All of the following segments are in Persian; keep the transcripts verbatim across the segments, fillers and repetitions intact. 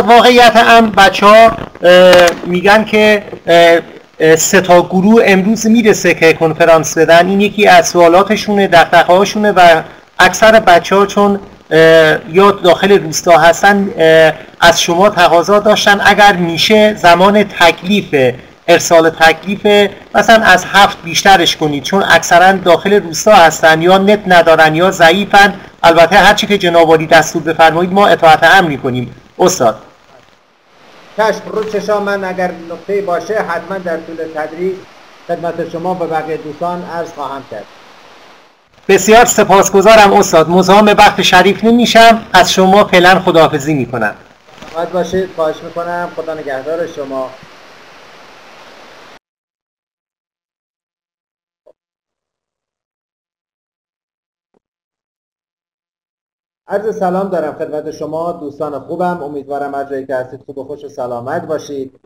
واقعیت هم بچه ها میگن که سه تا گروه امروز میرسه که کنفرانس بدن. این یکی از سوالاتشونه، دغدغه هاشونه و اکثر بچه ها چون یا داخل روستا هستن از شما تقاضا داشتن اگر میشه زمان تکلیف ارسال تکلیف مثلا از هفت بیشترش کنید، چون اکثرا داخل روستا هستن یا نت ندارن یا ضعیفن. البته هرچی که جناب عالی دستور بفرمایید ما اطاعت امر میکنیم. استاد چشم رو چشام من اگر نکته باشه حتما در طول تدریس خدمت شما و بقیه دوستان عرض خواهم کرد. بسیار سپاسگزارم استاد. مزاحم وقت شریف نمیشم، از شما فعلا خداحافظی میکنم. باید باشید، خواهش میکنم. خدا نگهدار شما. عرض سلام دارم خدمت شما دوستان خوبم. امیدوارم هر جایی که هستید خوب و خوش و سلامت باشید.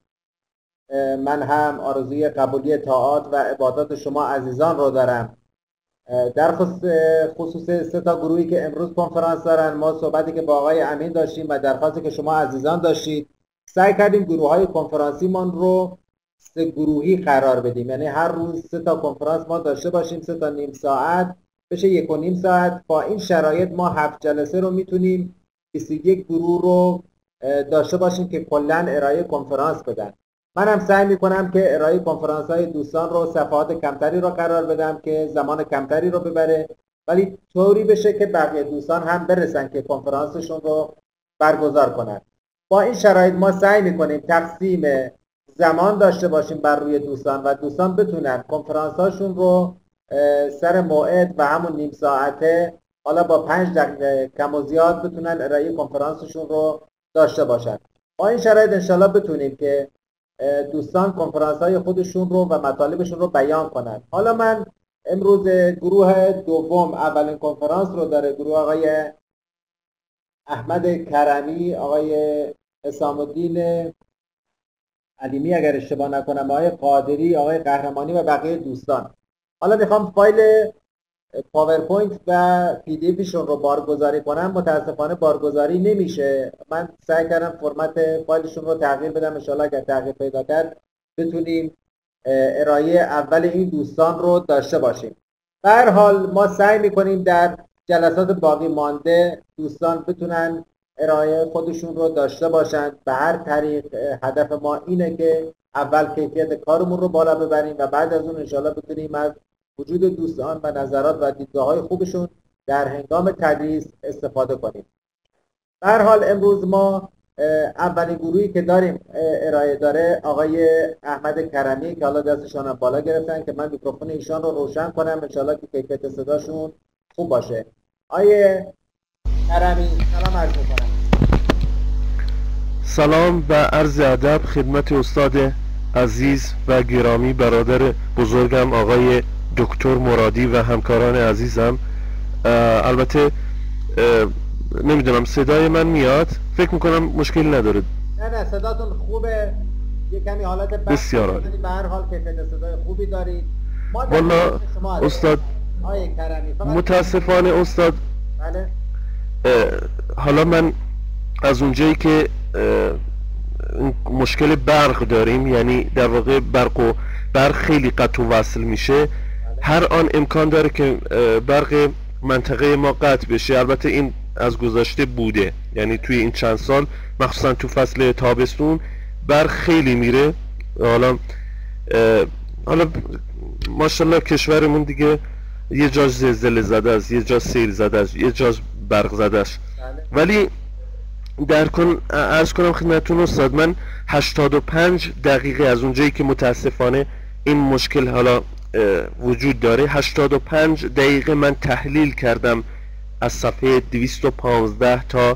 من هم آرزوی قبولی طاعات و عبادات شما عزیزان رو دارم. در خصوص سه تا گروهی که امروز کنفرانس دارن، ما صحبتی که با آقای امین داشتیم و درخواستی که شما عزیزان داشتید، سعی کردیم گروه های کنفرانسیمون رو سه گروهی قرار بدیم. یعنی هر روز سه تا کنفرانس ما داشته باشیم، سه تا نیم ساعت بشه یک و نیم ساعت. با این شرایط ما هفت جلسه رو میتونیم بیست و یک گروه رو داشته باشیم که کلا ارائه کنفرانس بدن. من هم سعی میکنم که ارائه کنفرانس های دوستان رو صفحات کمتری رو قرار بدم که زمان کمتری رو ببره، ولی طوری بشه که بقیه دوستان هم برسن که کنفرانسشون رو برگزار کنن. با این شرایط ما سعی میکنیم تقسیم زمان داشته باشیم بر روی دوستان و دوستان بتونن کنفرانس هاشون رو سر موعد و همون نیم ساعته، حالا با پنج دقیقه کم و زیاد، بتونن ارائه کنفرانسشون رو داشته باشن. با این شرایط انشالله بتونیم که دوستان کنفرانس های خودشون رو و مطالبشون رو بیان کنن. حالا من امروز گروه دوم اولین کنفرانس رو داره گروه آقای احمد کرمی، آقای حسام الدین علیمی اگر اشتباه نکنم، آقای قادری، آقای قهرمانی و بقیه دوستان. حالا میخوام فایل پاورپوینت و پی دی افشون رو بارگذاری کنم. متاسفانه بارگذاری نمیشه. من سعی کردم فرمت فایلشون رو تغییر بدم. ان شاءالله اگر تغییر پیدا کرد بتونیم ارائه اول این دوستان رو داشته باشیم. به هر حال ما سعی میکنیم در جلسات باقی مانده دوستان بتونن ارائه خودشون رو داشته باشن. به هر طریق هدف ما اینه که اول کیفیت کارمون رو بالا ببریم و بعد از اون ان شاءالله بتونیم از وجود دوستان و نظرات و دیدگاه‌های خوبشون در هنگام تدریس استفاده کنیم. به هر حال امروز ما اولین گروهی که داریم ارائه داره آقای احمد کرمی که حالا دستشان هم بالا گرفتن که من میکروفون ایشان رو روشن کنم ان شاءالله که کیفیت صداشون خوب باشه. آقای کرمی سلام عرض می‌کنم. سلام و عرض ادب خدمت استاد عزیز و گرامی، برادر بزرگم آقای دکتر مرادی و همکاران عزیزم. البته نمیدونم صدای من میاد؟ فکر میکنم مشکلی نداره. نه نه صداتون خوبه. یه کمی حالت بسیار عالی. به هر حال کیفیت صدای خوبی دارید. والا استاد آقای کرمی متاسفانه استاد بله حالا من از اونجایی که مشکل برق داریم، یعنی در واقع برق و برق خیلی قطع و وصل میشه، هر آن امکان داره که برق منطقه ما قطع بشه. البته این از گذشته بوده، یعنی توی این چند سال مخصوصا تو فصل تابستون برق خیلی میره. حالا حالا ماشاءالله کشورمون دیگه یه جا زلزله زده است، یه جا سیل زده است، یه جا برق زده است. ولی در کن عرض کنم خدمتتون استاد، من هشتاد و پنج دقیقه از اونجایی که متاسفانه این مشکل حالا وجود داره، هشتاد و پنج دقیقه من تحلیل کردم از صفحه دویست و پانزده تا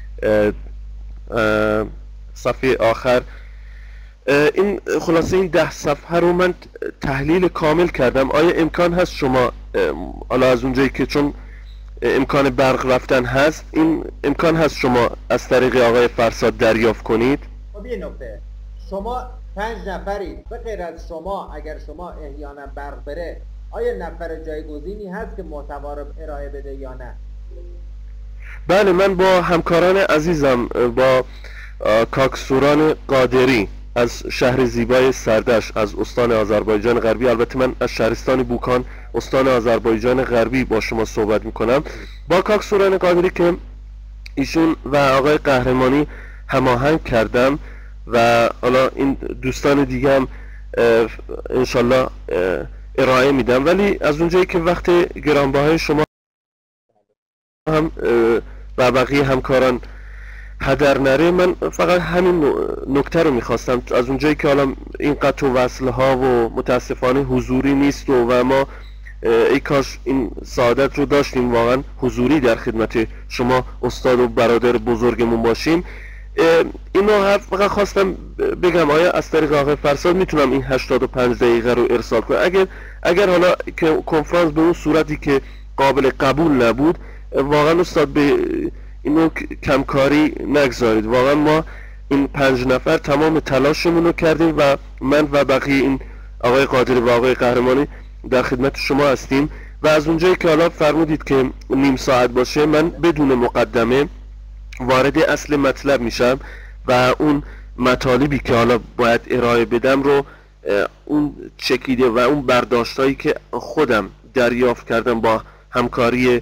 صفحه آخر. این خلاصه این ده صفحه رو من تحلیل کامل کردم. آیا امکان هست شما حالا از اونجایی که چون امکان برق رفتن هست، این امکان هست شما از طریق آقای فرساد دریافت کنید؟ خب یه نکته، شما پنج نفرید، به غیر از شما اگر شما احیانا برق بره آیا نفر جایگزینی هست که محتوا رو ارائه بده یا نه؟ بله، من با همکاران عزیزم، با کاکسوران قادری از شهر زیبای سردش از استان آذربایجان غربی. البته من از شهرستان بوکان استان آذربایجان غربی با شما صحبت میکنم. با کاکسوران قادری که ایشون و آقای قهرمانی هماهنگ کردم و حالا این دوستان دیگه هم انشالله ارائه میدم، ولی از اونجایی که وقت گرانبهای شما هم و بقیه همکاران هدر نره، من فقط همین نکته رو میخواستم. از اونجایی که حالا این قطع و وصل ها و متاسفانه حضوری نیست و, و ما ای کاش این سعادت رو داشتیم واقعا حضوری در خدمت شما استاد و برادر بزرگمون باشیم. اینو فقط خواستم بگم آیا از طریق آقای فرساد میتونم این هشتاد و پنج دقیقه رو ارسال کنم؟ اگر اگر حالا که کنفرانس به اون صورتی که قابل قبول نبود، واقعا استاد به اینو کمکاری نگذارید. واقعا ما این پنج نفر تمام تلاشمون رو کردیم و من و بقیه این آقای قادری و آقای قهرمانی در خدمت شما هستیم. و از اونجایی که حالا فرمودید که نیم ساعت باشه، من بدون مقدمه وارد اصل مطلب میشم و اون مطالبی که حالا باید ارائه بدم رو، اون چکیده و اون برداشتایی که خودم دریافت کردم با همکاری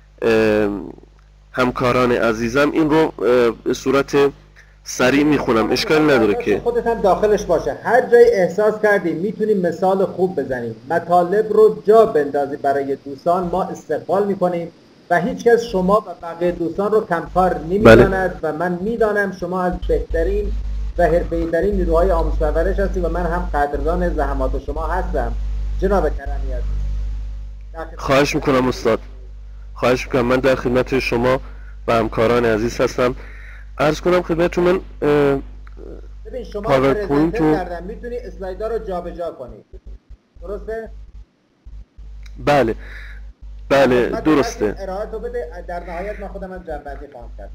همکاران عزیزم، این رو به صورت سریع میخونم. اشکال نداره که خودت هم داخلش باشه. هر جای احساس کردیم میتونیم مثال خوب بزنیم، مطالب رو جا بندازیم برای دوستان، ما استقبال میکنیم و هیچ کس شما و بقیه دوستان رو کمکار نمیداند. بله. و من میدانم شما از بهترین و حرفه‌ای‌ترین نیروهای آموزش پرورش هستید و من هم قدردان زحمات شما هستم جناب کرمی عزیز. خواهش میکنم استاد، خواهش میکنم. من در خدمت شما و همکاران عزیز هستم. عرض کنم خدمتتون من ببین شما پرزنتر کردم، میتونی اسلایدها رو جابجا کنی، درسته؟ بله بله درسته. ارائه تو بده، در نهایت من خودم هم جنبندی خواهم کرد.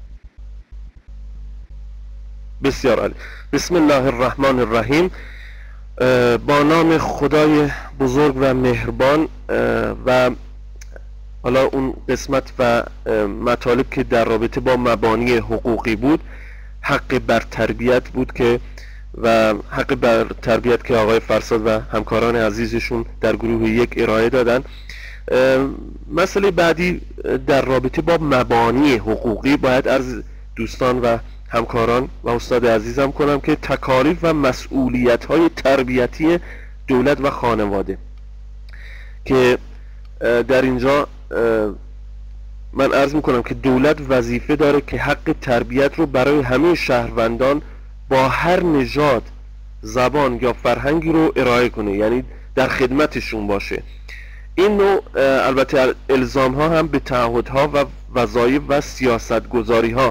بسیار عالی. بسم الله الرحمن الرحیم. با نام خدای بزرگ و مهربان. و حالا اون قسمت و مطالب که در رابطه با مبانی حقوقی بود، حق بر تربیت بود که و حق بر تربیت که آقای فرساد و همکاران عزیزشون در گروه یک ارائه دادن. مسئله بعدی در رابطه با مبانی حقوقی باید از دوستان و همکاران و استاد عزیزم کنم که تکالیف و مسئولیت‌های تربیتی دولت و خانواده، که در اینجا من عرض میکنم که دولت وظیفه داره که حق تربیت رو برای همه شهروندان با هر نژاد، زبان یا فرهنگی رو ارائه کنه، یعنی در خدمتشون باشه. این نوع البته الزام ها هم به تعهدها و وظایف و سیاست گذاری ها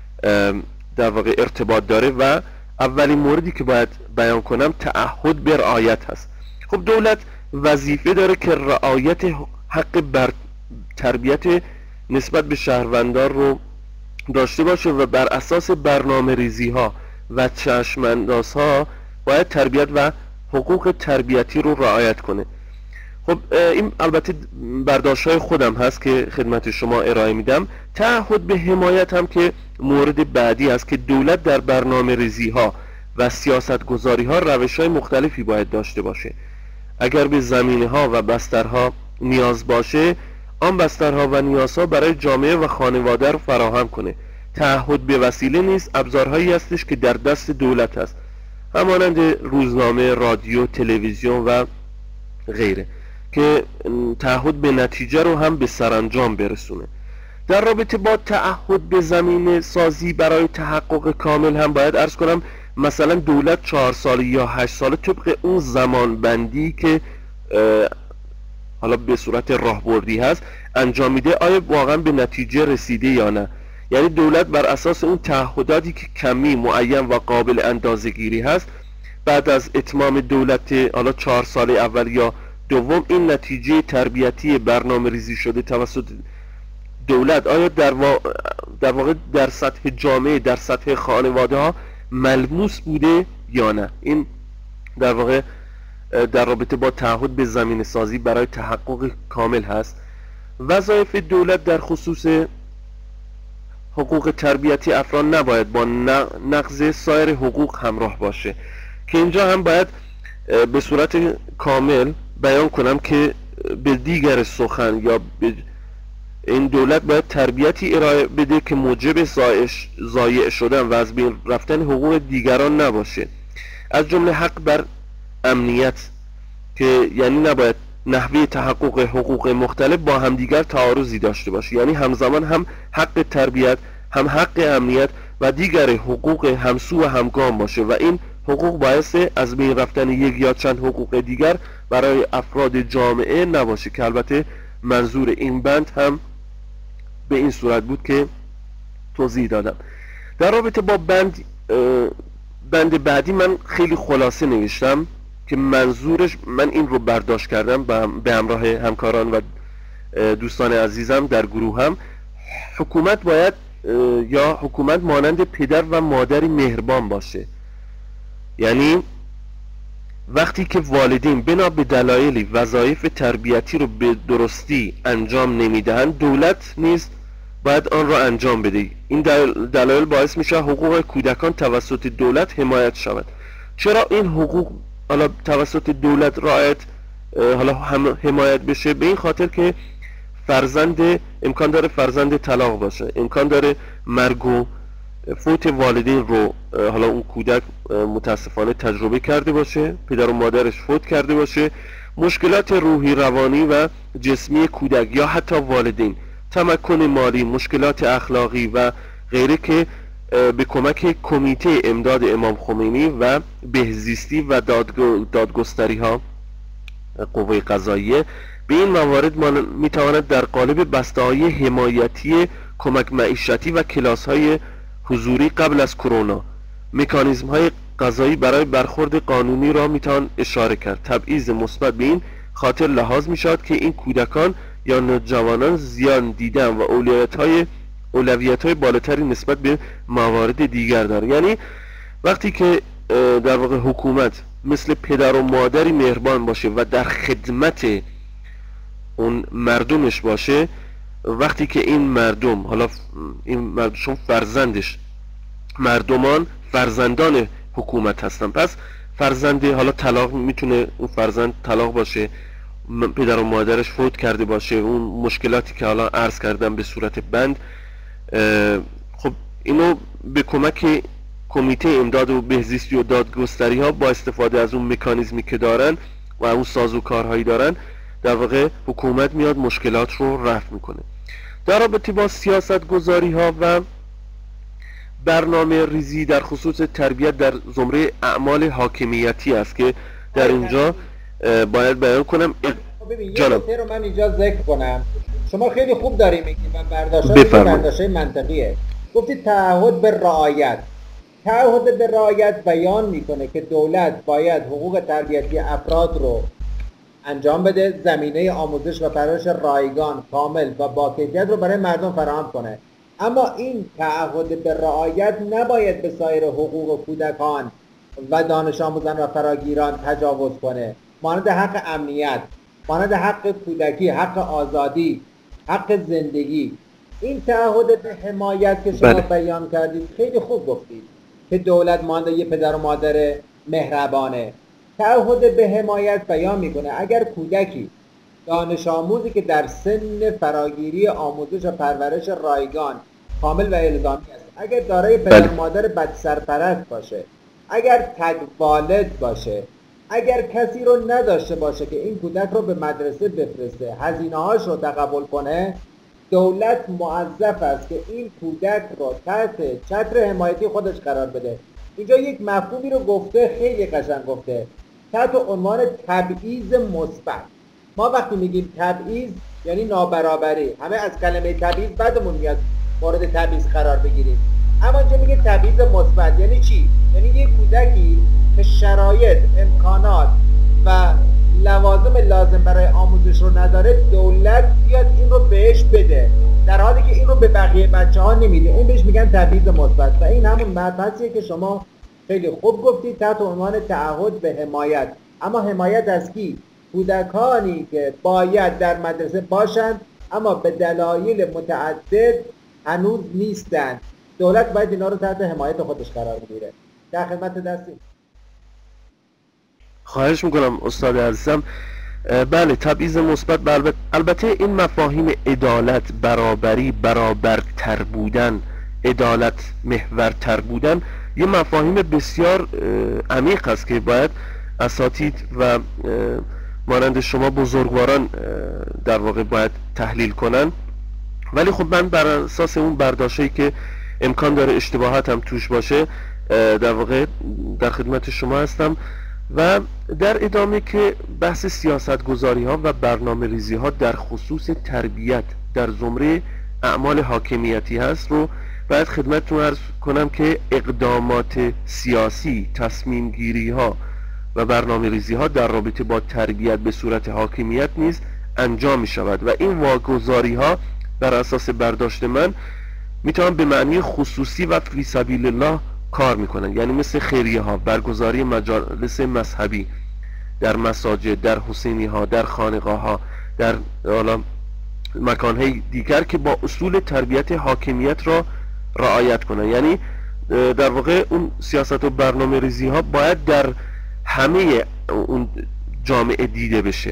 در واقع ارتباط داره و اولین موردی که باید بیان کنم تعهد به رعایت هست. خب دولت وظیفه داره که رعایت حق بر تربیت نسبت به شهروندان رو داشته باشه و بر اساس برنامه ریزی ها و چشم انداز ها باید تربیت و حقوق تربیتی رو رعایت کنه. خب این البته برداشت های خودم هست که خدمت شما ارائه میدم. تعهد به حمایت هم که مورد بعدی است که دولت در برنامه ریزی ها و سیاست گذاری ها روش های مختلفی باید داشته باشه. اگر به زمینه ها و بسترها نیاز باشه، آن بسترها و نیازها برای جامعه و خانواده رو فراهم کنه. تعهد به وسیله نیست، ابزارهایی هستش که در دست دولت است، همانند روزنامه، رادیو، تلویزیون و غیره، که تعهد به نتیجه رو هم به سرانجام برسونه. در رابطه با تعهد به زمینه سازی برای تحقق کامل هم باید عرض کنم مثلا دولت چهار ساله یا هشت ساله طبق اون زمان بندی که حالا به صورت راهبردی هست انجام میده، آیا واقعا به نتیجه رسیده یا نه. یعنی دولت بر اساس اون تعهداتی که کمی، معین و قابل اندازه‌گیری هست، بعد از اتمام دولت حالا چهار سال اول یا دوم این نتیجه تربیتی برنامه ریزی شده توسط دولت آیا در, وا... در واقع در سطح جامعه، در سطح خانواده ها ملموس بوده یا نه. این در واقع در رابطه با تعهد به زمینه سازی برای تحقق کامل هست. وظایف دولت در خصوص حقوق تربیتی افراد نباید با نقض سایر حقوق همراه باشه، که اینجا هم باید به صورت کامل بیان کنم که به دیگر سخن یا به این دولت باید تربیتی ارائه بده که موجب ضایع شدن و از بین رفتن حقوق دیگران نباشه، از جمله حق بر امنیت، که یعنی نباید نحوه تحقق حقوق مختلف با همدیگر تعارضی داشته باشه، یعنی همزمان هم حق تربیت، هم حق امنیت و دیگر حقوق همسو و همگام باشه و این حقوق باعث از بین رفتن یک یا چند حقوق دیگر برای افراد جامعه نباشه، که البته منظور این بند هم به این صورت بود که توضیح دادم. در رابطه با بند بند بعدی من خیلی خلاصه نوشتم که منظورش، من این رو برداشت کردم به همراه همکاران و دوستان عزیزم در گروه هم، حکومت باید یا حکومت مانند پدر و مادری مهربان باشه، یعنی وقتی که والدین بنا به دلایلی وظایف تربیتی رو به درستی انجام نمیدهند، دولت نیز باید آن را انجام بده. این دلایل باعث میشه حقوق کودکان توسط دولت حمایت شود. چرا این حقوق حالا توسط دولت رعایت حالا هم حمایت بشه؟ به این خاطر که فرزند امکان داره فرزند طلاق باشه، امکان داره مرگ و فوت والدین رو حالا اون کودک متاسفانه تجربه کرده باشه، پدر و مادرش فوت کرده باشه، مشکلات روحی، روانی و جسمی کودک یا حتی والدین، تمکن مالی، مشکلات اخلاقی و غیره، که به کمک کمیته امداد امام خمینی و بهزیستی و دادگستری ها قوه قضاییه به این موارد میتواند در قالب بسته‌های حمایتی کمک معیشتی و کلاس های حضوری قبل از کرونا، مکانیزم های قضایی برای برخورد قانونی را میتوان اشاره کرد. تبعیض مثبت به این خاطر لحاظ میشود که این کودکان یا نوجوانان زیان دیدن و اولویت های اولویت های بالاتری نسبت به موارد دیگر دارند. یعنی وقتی که در واقع حکومت مثل پدر و مادری مهربان باشه و در خدمت اون مردمش باشه، وقتی که این مردم، حالا این مردم فرزندش، مردمان فرزندان حکومت هستن، پس فرزند حالا طلاق میتونه اون فرزند طلاق باشه، پدر و مادرش فوت کرده باشه، اون مشکلاتی که حالا عرض کردم به صورت بند، خب اینو به کمک کمیته امداد و بهزیستی و دادگستری ها با استفاده از اون مکانیزمی که دارن و اون سازوکارهایی دارن، در واقع حکومت میاد مشکلات رو رفع میکنه. در رابطه با سیاست گذاری ها و برنامه ریزی در خصوص تربیت در زمره اعمال حاکمیتی است که در اینجا باید بیان کنم. جانم یه رو من اینجا ذکر کنم. شما خیلی خوب داری میگی و برداشت برداشت منطقیه. گفتید تعهد به رعایت. تعهد به رعایت بیان میکنه که دولت باید حقوق تربیتی افراد رو انجام بده، زمینه آموزش و پرورش رایگان، کامل و با کیفیت رو برای مردم فراهم کنه. اما این تعهد به رعایت نباید به سایر حقوق کودکان و دانش آموزان و فراگیران تجاوز کنه، مانند حق امنیت، مانند حق کودکی، حق آزادی، حق زندگی. این تعهد به حمایت که شما بله. بیان کردید خیلی خوب گفتید که دولت مانند یه پدر و مادر مهربانه. تعهد به حمایت بیان میکنه اگر کودکی دانش آموزی که در سن فراگیری آموزش و پرورش رایگان کامل و الزامی است، اگر دارای پدر و مادر بد سرپرست باشه، اگر تگ والد باشه، اگر کسی رو نداشته باشه که این کودک رو به مدرسه بفرسته، هزینه هاش رو تقبل کنه، دولت موظف است که این کودک رو تحت چتر حمایتی خودش قرار بده. اینجا یک مفهومی رو گفته، خیلی قشنگ گفته، تحت عنوان تبعیض مثبت. ما وقتی میگیم تبعیض یعنی نابرابری، همه از کلمه تبعیض بعدمون میاد مورد تبعیض قرار بگیریم، اما اینجا میگه تبعیض مثبت. یعنی چی؟ یعنی یک کودکی که شرایط، امکانات و لوازم لازم برای آموزش رو نداره، دولت بیاد این رو بهش بده، در حالی که این رو به بقیه بچه ها نمیده. این بهش میگن تبعیض مثبت و این همون مبحثیه که شما خیلی خوب گفتید تحت عنوان تعهد به حمایت. اما حمایت از کی؟ کودکانی که باید در مدرسه باشند اما به دلایل متعدد هنوز نیستن. دولت باید اینا رو تحت حمایت خودش قرار بگیره. در خدمت دستیم. خواهش میکنم استاد عزیزم. بله، تبعیض مثبت، البته این مفاهیم عدالت، برابری، برابرتر بودن، عدالت محورتر بودن یه مفاهیم بسیار عمیق است که باید اساتید و مانند شما بزرگواران در واقع باید تحلیل کنن. ولی خب من بر اساس اون برداشتی که امکان داره اشتباهات هم توش باشه در واقع در خدمت شما هستم. و در ادامه که بحث سیاست گذاری ها و برنامه ریزی ها در خصوص تربیت در زمره اعمال حاکمیتی هست رو باید خدمتتون عرض کنم که اقدامات سیاسی، تصمیم گیری ها و برنامه ریزی ها در رابطه با تربیت به صورت حاکمیت نیز انجام می شود و این واگذاری ها بر اساس برداشت من میتونن به معنی خصوصی و فی سبیل الله کار میکنن، یعنی مثل خیریه ها، برگزاری مجالس مذهبی در مساجد، در حسینی ها، در خانقاه ها، در مکانهای دیگر که با اصول تربیت حاکمیت را رعایت کنن. یعنی در واقع اون سیاست و برنامه ریزی ها باید در همه اون جامعه دیده بشه.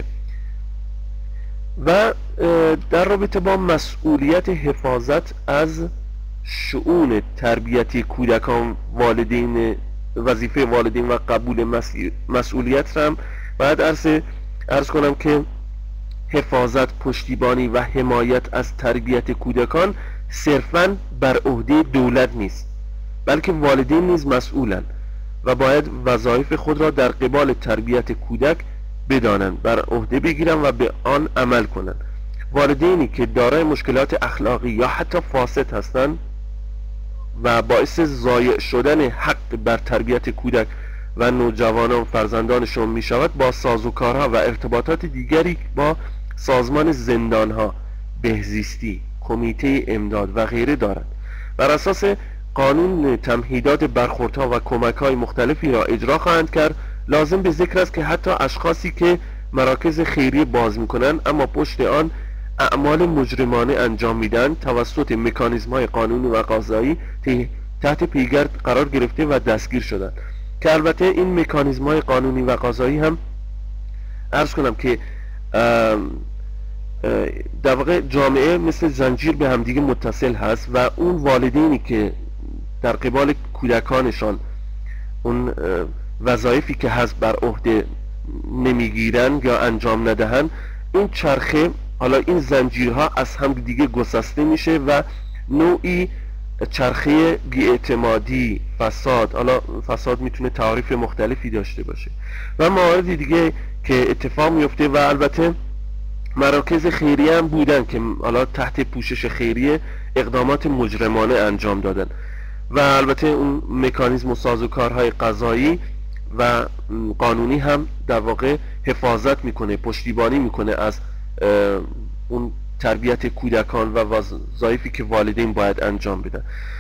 و در رابطه با مسئولیت حفاظت از شؤون تربیتی کودکان، والدین، وظیفه والدین و قبول مسئولیت را هم باید عرض, عرض کنم که حفاظت، پشتیبانی و حمایت از تربیت کودکان صرفاً بر عهده دولت نیست، بلکه والدین نیز مسئولن و باید وظایف خود را در قبال تربیت کودک بدانند، بر عهده بگیرن و به آن عمل کنند. والدینی که دارای مشکلات اخلاقی یا حتی فاسد هستند و باعث ضایع شدن حق بر تربیت کودک و نوجوانان و فرزندانشون می شود، با سازوکارها و ارتباطات دیگری با سازمان زندانها، بهزیستی، کمیته امداد و غیره دارند. بر اساس قانون تمهیدات برخوردها و کمک‌های مختلفی را اجرا خواهند کرد. لازم به ذکر است که حتی اشخاصی که مراکز خیریه باز می‌کنند اما پشت آن اعمال مجرمانه انجام میدن توسط مکانیزم‌های قانونی و قضایی تحت پیگرد قرار گرفته و دستگیر شدند، که البته این مکانیزم‌های قانونی و قضایی هم عرض کنم که در واقع جامعه مثل زنجیر به همدیگه متصل هست و اون والدینی که در قبال کودکانشان اون وظایفی که هست بر عهده نمیگیرن یا انجام ندهن، این چرخه، حالا این زنجیرها از هم دیگه گسسته میشه و نوعی چرخه بی‌اعتمادی، فساد، حالا فساد میتونه تعاریف مختلفی داشته باشه و مواردی دیگه که اتفاق میفته. و البته مراکز خیریه هم بودن که حالا تحت پوشش خیریه اقدامات مجرمانه انجام دادن و البته اون مکانیزم و سازوکارهای قضایی و قانونی هم در واقع حفاظت میکنه، پشتیبانی میکنه از اون تربیت کودکان و وظایفی که والدین باید انجام بدن.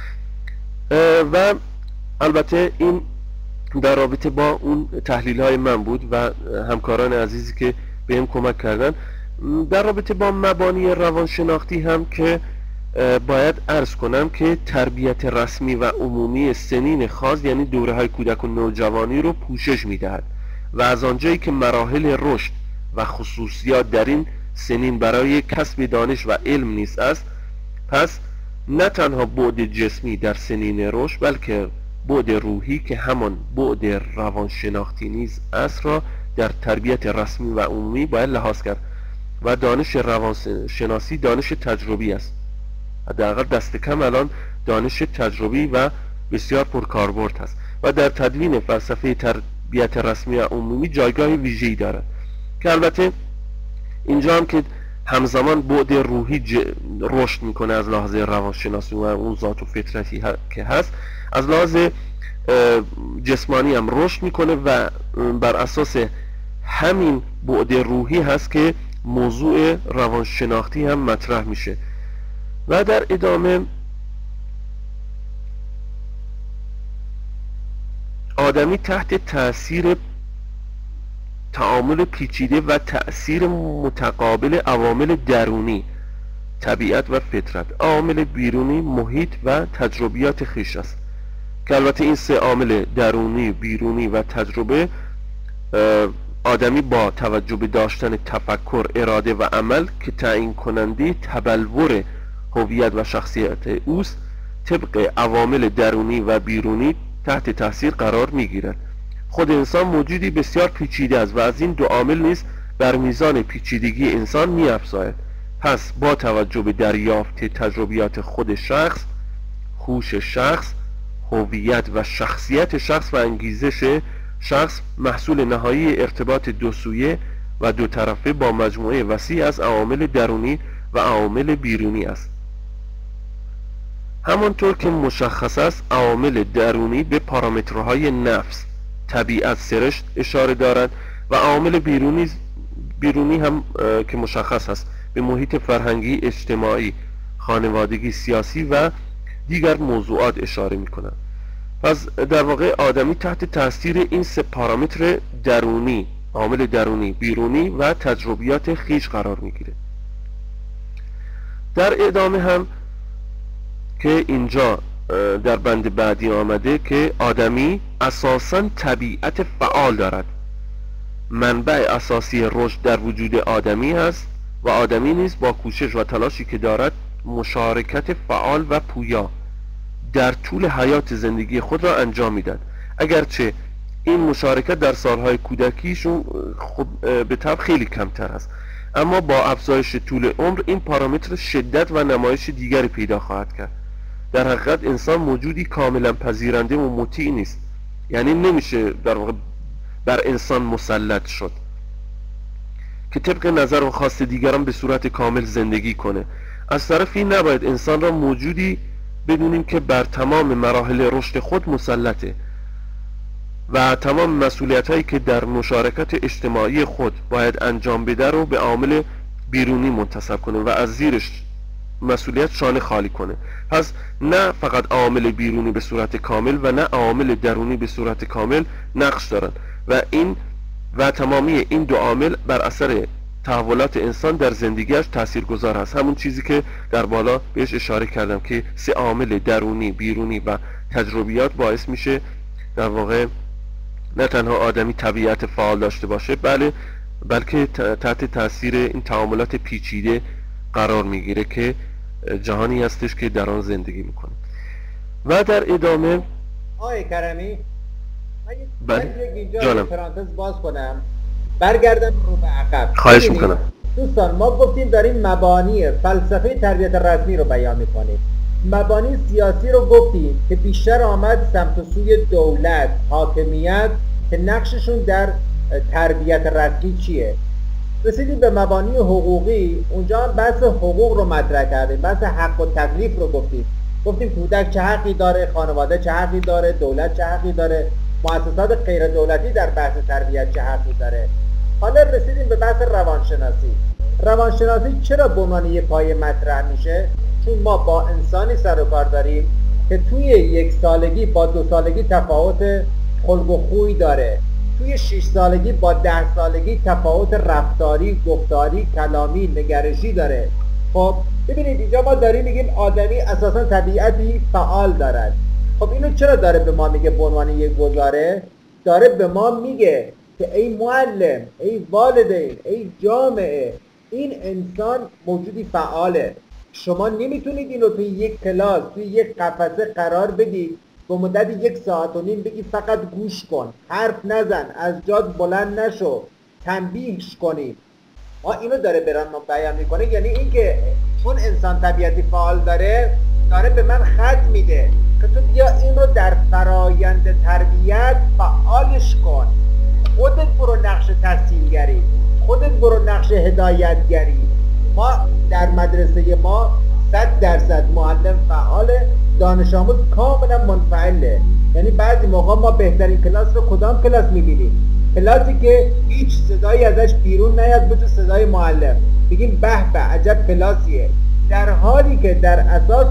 و البته این در رابطه با اون تحلیل های من بود و همکاران عزیزی که بهم کمک کردن. در رابطه با مبانی روانشناختی هم که باید عرض کنم که تربیت رسمی و عمومی سنین خاص، یعنی دوره های کودک و نوجوانی رو پوشش میدهد و از آنجایی که مراحل رشد و خصوصیات در این سنین برای کسب دانش و علم نیز است، پس نه تنها بعد جسمی در سنین رشد بلکه بعد روحی که همان بعد روانشناختی نیز است را در تربیت رسمی و عمومی باید لحاظ کرد و دانش روانشناسی دانش تجربی است، حداقل دست کم الان دانش تجربی و بسیار پرکاربرد هست و در تدوین فلسفه تربیت رسمی و عمومی جایگاه ویژه‌ای دارد، که البته اینجا هم که همزمان بعد روحی رشد میکنه از لحاظ روانشناسی و اون ذات و فطرتی که هست، از لحاظ جسمانی هم رشد میکنه و بر اساس همین بعد روحی هست که موضوع روانشناختی هم مطرح میشه. و در ادامه آدمی تحت تأثیر تعامل پیچیده و تأثیر متقابل عوامل درونی طبیعت و فطرت. عامل بیرونی محیط و تجربیات خویش است که البته این سه عامل درونی، بیرونی و تجربه آدمی با توجه به داشتن تفکر، اراده و عمل که تعیین کننده تبلور هویت و شخصیت اوست، طبق عوامل درونی و بیرونی تحت تاثیر قرار میگیرد. خود انسان موجودی بسیار پیچیده است و از این دو عامل نیز بر میزان پیچیدگی انسان می‌افزاید. پس با توجه به دریافت تجربیات خود شخص، هوش شخص، هویت و شخصیت شخص و انگیزش شخص، محصول نهایی ارتباط دو سویه و دو طرفه با مجموعه وسیع از عوامل درونی و عوامل بیرونی است. همانطور که مشخص است، عوامل درونی به پارامترهای نفس، طبیعت، سرشت اشاره دارند و عوامل بیرونی بیرونی هم که مشخص است به محیط فرهنگی، اجتماعی، خانوادگی، سیاسی و دیگر موضوعات اشاره می‌کنند. پس در واقع آدمی تحت تاثیر این سه پارامتر درونی، عامل درونی، بیرونی و تجربیات خویش قرار میگیره. در ادامه هم که اینجا در بند بعدی آمده که آدمی اساساً طبیعت فعال دارد، منبع اساسی رشد در وجود آدمی است و آدمی نیز با کوشش و تلاشی که دارد مشارکت فعال و پویا در طول حیات زندگی خود را انجام میدهد. اگرچه این مشارکت در سالهای کودکیشون خب به طب خیلی کمتر است، اما با افزایش طول عمر این پارامتر شدت و نمایش دیگری پیدا خواهد کرد. در حقیقت انسان موجودی کاملا پذیرنده و مطیع نیست، یعنی نمیشه در واقع بر انسان مسلط شد که طبق نظر و خواست دیگران به صورت کامل زندگی کنه. از طرفی نباید انسان را موجودی بدونیم که بر تمام مراحل رشد خود مسلطه و تمام مسئولیت هایی که در مشارکت اجتماعی خود باید انجام بده رو به عامل بیرونی منتسب کنه و از زیرش مسئولیت شانه خالی کنه. پس نه فقط عامل بیرونی به صورت کامل و نه عامل درونی به صورت کامل نقش دارن و این و تمامی این دو عامل بر اثر تحولات انسان در زندگیش تاثیرگذار است. همون چیزی که در بالا بهش اشاره کردم که سه عامل درونی، بیرونی و تجربیات باعث میشه در واقع نه تنها آدمی طبیعت فعال داشته باشه، بله بلکه تحت تاثیر این تعاملات پیچیده قرار میگیره که جهانی هستش که در آن زندگی میکنه. و در ادامه آقای کرمی من یک اینجا جانم. پرانتز باز کنم، برگردم رو به عقب. خواهش میکنم. دوستان ما گفتیم داریم مبانی فلسفه تربیت رسمی رو بیان میکنیم. مبانی سیاسی رو گفتیم که بیشتر آمد سمت و سوی دولت، حاکمیت که نقششون در تربیت رسمی چیه. رسیدیم به مبانی حقوقی، اونجا هم بحث حقوق رو مطرح کردیم، بحث حق و تکلیف رو گفتیم. گفتیم کودک چه حقی داره، خانواده چه حقی داره، دولت چه حقی داره، مؤسسات غیر دولتی در بحث تربیت چه حقی داره. حالا رسیدیم به بحث روانشناسی. روانشناسی چرا به عنوان یک پایه مطرح میشه؟ چون ما با انسانی سر و کار داریم که توی یک سالگی با دو سالگی تفاوت خلق و خوی داره، توی شش سالگی با ده سالگی تفاوت رفتاری، گفتاری، کلامی، نگرشی داره. خب ببینید اینجا ما داریم میگیم آدمی اساسا طبیعتی فعال دارد. خب اینو چرا داره به ما میگه به عنوان یک گزاره؟ داره به ما میگه که ای معلم، ای والدین، ای جامعه، این انسان موجودی فعاله. شما نمیتونید اینو توی یک کلاس، توی یک قفسه قرار بدید به مدت یک ساعت و نیم بگی فقط گوش کن، حرف نزن، از جات بلند نشو، تنبیهش کنید. ما اینو داره برام بیان میکنه، یعنی اینکه چون انسان طبیعتی فعال داره، داره به من خط میده که تو بیا این رو در فرایند تربیت فعالش کن. خودت برو نقش تحصیلگری، خودت برو نقش هدایتگری. ما در مدرسه ما صد درصد معلم فعاله، دانش آموز کاملا منفعله. یعنی بعضی موقع ما بهترین کلاس رو کدام کلاس میبینیم؟ کلاسی که هیچ صدایی ازش بیرون نیاد به جز صدای معلم، بگیم به به عجب کلاسیه. در حالی که در اساس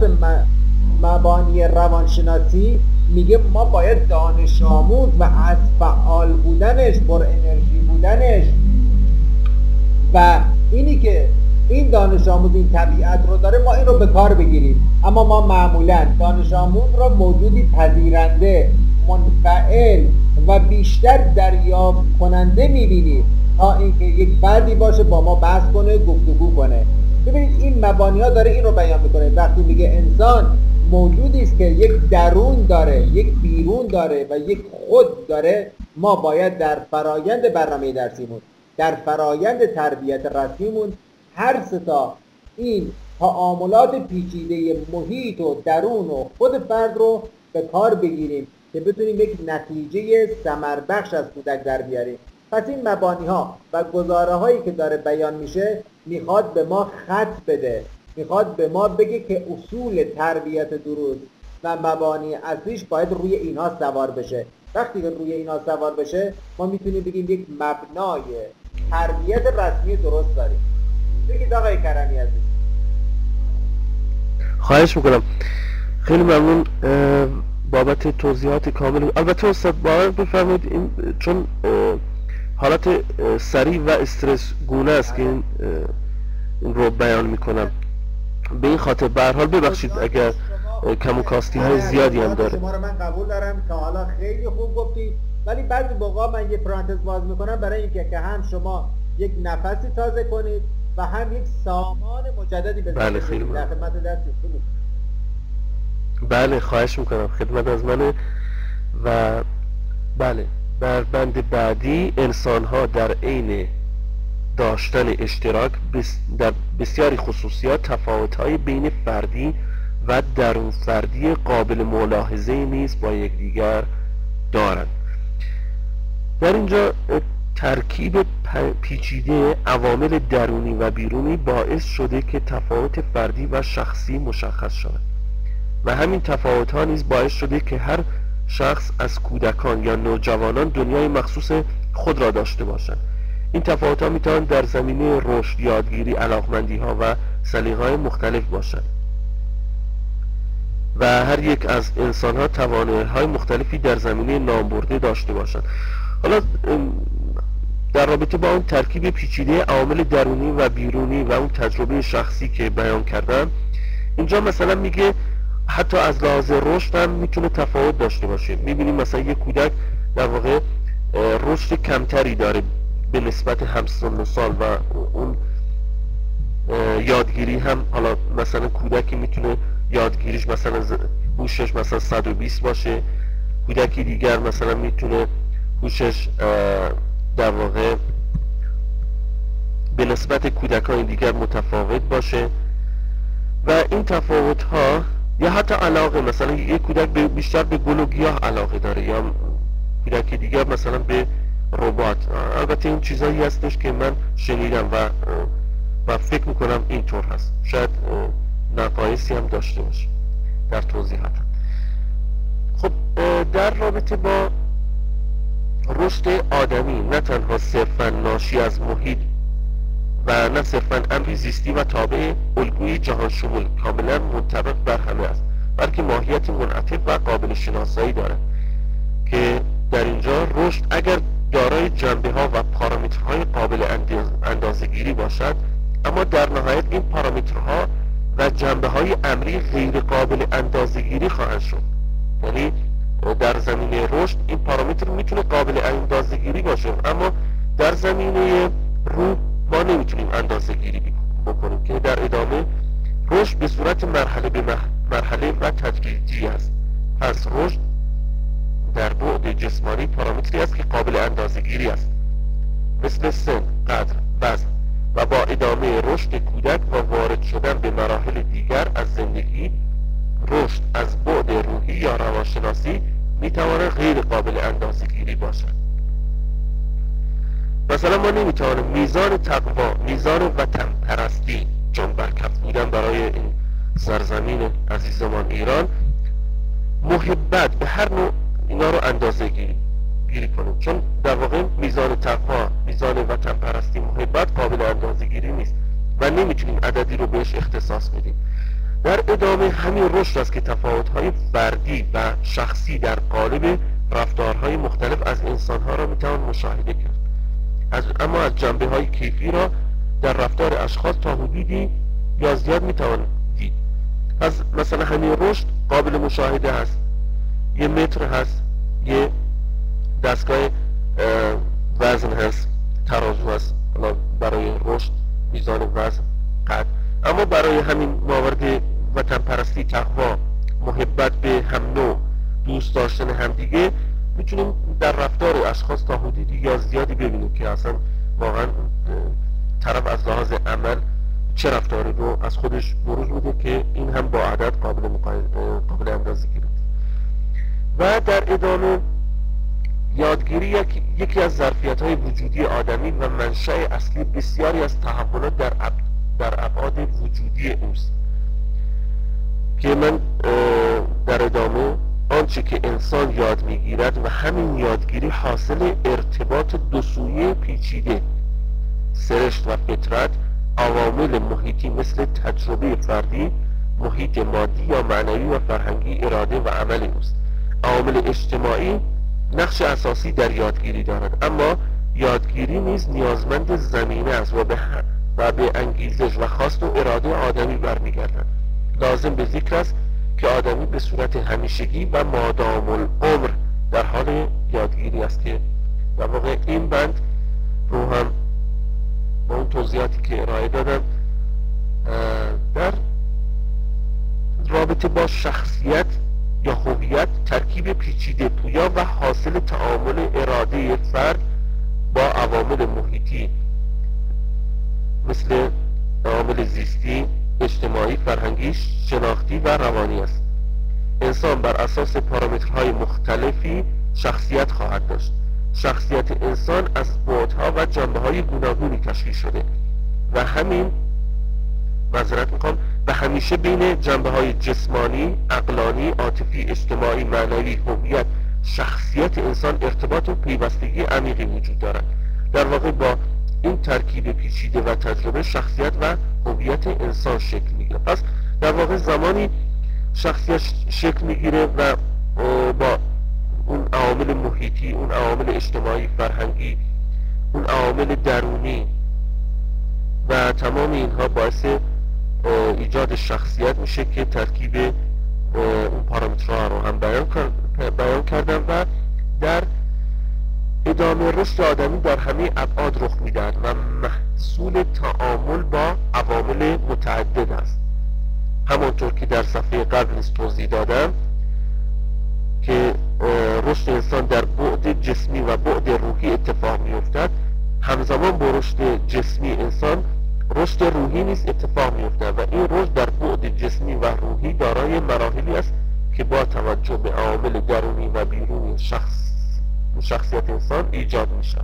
مبانی روانشناسی میگه ما باید دانش آموز و از فعال بودنش، پر انرژی بودنش و اینی که این دانش آموز این طبیعت رو داره، ما این رو به کار بگیریم. اما ما معمولا دانش آموز رو موجودی پذیرنده، منفعل و بیشتر دریافت کننده میبینیم تا اینکه یک فردی باشه با ما بحث کنه، گفتگو کنه. ببینید این مبانی ها داره این رو بیان میکنه. وقتی میگه انسان موجودی است که یک درون داره، یک بیرون داره و یک خود داره، ما باید در فرایند برنامه درسیمون، در فرایند تربیت رسمیمون، هر ستا این تعاملات پیچیده محیط و درون و خود فرد رو به کار بگیریم که بتونیم یک نتیجه ثمربخش از کودک در بیاریم. پس این مبانی ها و گزاره هایی که داره بیان میشه میخواد به ما خط بده، میخواد به ما بگه که اصول تربیت درست و مبانی اصلیش باید روی اینها سوار بشه. وقتی که روی اینها سوار بشه ما میتونیم بگیم یک مبنای تربیت رسمی درست داریم. بگید آقای کرمی عزیز. خواهش میکنم، خیلی ممنون بابت توضیحات کامل. البته استاد باور بفرمایید این چون حالت سریع و استرس گونه است که این رو بیان میکنم، به این خاطر به هر حال ببخشید اگر کم و کاستی های زیادی هم داره. شما رو من قبول دارم که حالا خیلی خوب گفتید، ولی بعضی موقع من یه پرانتز باز میکنم برای اینکه که هم شما یک نفسی تازه کنید و هم یک سامان مجددی بزنید. بله خیلی در خدمت درستی. بله خواهش میکنم، خدمت از منه. و بله در بند بعدی انسان ها در عین داشتن اشتراک بس در بسیاری خصوصیات تفاوت های بین فردی و درون فردی قابل ملاحظه نیز با یکدیگر دارند. در اینجا ترکیب پیچیده عوامل درونی و بیرونی باعث شده که تفاوت فردی و شخصی مشخص شود و همین تفاوت ها نیز باعث شده که هر شخص از کودکان یا نوجوانان دنیای مخصوص خود را داشته باشند. این تفاوت ها میتوان در زمینه رشد، یادگیری، علاقمندی ها و سلیقه های مختلف باشند و هر یک از انسان ها توانایی های مختلفی در زمینه نامبرده داشته باشند. حالا در رابطه با اون ترکیب پیچیده عوامل درونی و بیرونی و اون تجربه شخصی که بیان کردم، اینجا مثلا میگه حتی از لحاظ رشد هم میتونه تفاوت داشته باشه. میبینیم مثلا یک کودک در واقع رشد کمتری داره به نسبت همسن و سال و اون یادگیری هم، حالا مثلا کودکی میتونه یادگیریش مثلا هوشش مثلا صد و بیست باشه، کودکی دیگر مثلا میتونه هوشش در واقع به نسبت کودکان دیگر متفاوت باشه و این تفاوت ها یا حتی علاقه، مثلا یک کودک بیشتر به گل و گیاه علاقه داره یا کودک دیگر مثلا به ربات. البته این چیزایی هستش که من شنیدم و و فکر میکنم اینطور هست، شاید نقایصی هم داشته باشه در توضیحاتم. خب در رابطه با رشد آدمی نه تنها صرفا ناشی از محیط و نه صرفا امری زیستی و تابع الگوی جهان شمول کاملا منطبق بر همه است، بلکه ماهیت منعطف و قابل شناسایی دارد که در اینجا رشد اگر دارای جنبه ها و پارامترهای قابل اندازه‌گیری باشد، اما در نهایت این پارامترها و جنبه های امری غیر قابل اندازه‌گیری خواهند شد. یعنی در زمینه رشد این پارامتر میتونه قابل اندازه‌گیری باشه، اما در زمینه روح ما نمیتونیم اندازه‌گیری بکنیم که در ادامه رشد به صورت مرحله به مرحله و تدریجی است. پس رشد در بعد جسمانی پارامتری است که قابل اندازه‌گیری است، مثل سن، قدر، وزن و با ادامه رشد کودک و وارد شدن به مراحل دیگر از زندگی، رشد از بعد روحی یا روانشناسی میتواند غیر قابل اندازه‌گیری باشد. مثلا ما نمیتوانیم میزان تقوا، میزان وطن پرستی، چون برکف بودن برای این سرزمین عزیزمان ایران، محبت به هر نوع اینا رو اندازه گیری, گیری کنیم، چون در واقع میزان تقوا، میزان وطن پرستی، محبت قابل اندازه گیری نیست و نمیتونیم عددی رو بهش اختصاص بدیم. در ادامه همین رشد است که تفاوت‌های فردی و شخصی در قالب رفتارهای مختلف از انسان‌ها را میتوان مشاهده کرد، از اما از جنبه‌های کیفی را در رفتار اشخاص تا حدودی یا زیاد میتوان دید. پس مثلا همین رشد قابل مشاهده هست، یه متر هست، یه دستگاه وزن هست، ترازو هست برای رشد، میزان وزن، قد. اما برای همین موارد وطن پرستی، تقوا، محبت به هم نوع، دوست داشتن همدیگه، میتونیم در رفتار اشخاص تا حدودی یا زیادی ببینیم که اصلا واقعا طرف از لحاظ عمل چه رفتاری رو از خودش بروز میده که این هم با عدد قابل قابل اندازه گیری. و در ادامه یادگیری یک، یکی از ظرفیت‌های وجودی آدمی و منشأ اصلی بسیاری از تحولات در اب... در ابعاد وجودی اوست که من در ادامه آنچه که انسان یاد میگیرد و همین یادگیری حاصل ارتباط دو سویه پیچیده سرشت و فطرت، عوامل محیطی مثل تجربه فردی، محیط مادی یا معنوی و فرهنگی، اراده و عمل اوست. عوامل اجتماعی نقش اساسی در یادگیری دارد، اما یادگیری نیز نیازمند زمینه است و به و به انگیزش و خواست و اراده آدمی برمیگردد. لازم به ذکر است که آدمی به صورت همیشگی و مادام العمر در حال یادگیری است که در واقع این بند رو هم با اون توضیحاتی که ارائه دادم در رابطه با شخصیت یا هویت، ترکیب پیچیده پویا و حاصل تعامل اراده فرد با عوامل محیطی مثل عوامل زیستی، اجتماعی، فرهنگی، شناختی و روانی است. انسان بر اساس پارامترهای مختلفی شخصیت خواهد داشت. شخصیت انسان از بعدها و جنبه‌های گوناگونی تشکیل شده و همین معذرت میخوام و همیشه بین جنبه‌های جسمانی، عقلانی، عاطفی، اجتماعی، معنوی، هویت، شخصیت انسان ارتباط و پیوستگی عمیقی وجود دارد. در واقع با این ترکیب پیچیده و تجربه شخصیت و هویت انسان شکل میگیره. پس در واقع زمانی شخصیت شکل میگیره و با اون عوامل محیطی، اون عوامل اجتماعی، فرهنگی، اون عوامل درونی و تمام اینها باعث ایجاد شخصیت میشه که ترکیب اون پارامترها رو هم بیان, بیان کردم و در ادامه رشد آدمی در همه ابعاد رخ میدهد و محصول تعامل با عوامل متعدد است. همانطور که در صفحه قبل نیز توضیح دادم که رشد انسان در بعد جسمی و بعد روحی اتفاق میافتد، همزمان با رشد جسمی انسان رشد روحی نیز اتفاق میافتد و این رشد در بعد جسمی و روحی دارای مراحلی است که با توجه به عوامل درونی و بیرونی شخص شخصیت انسان ایجاد میشه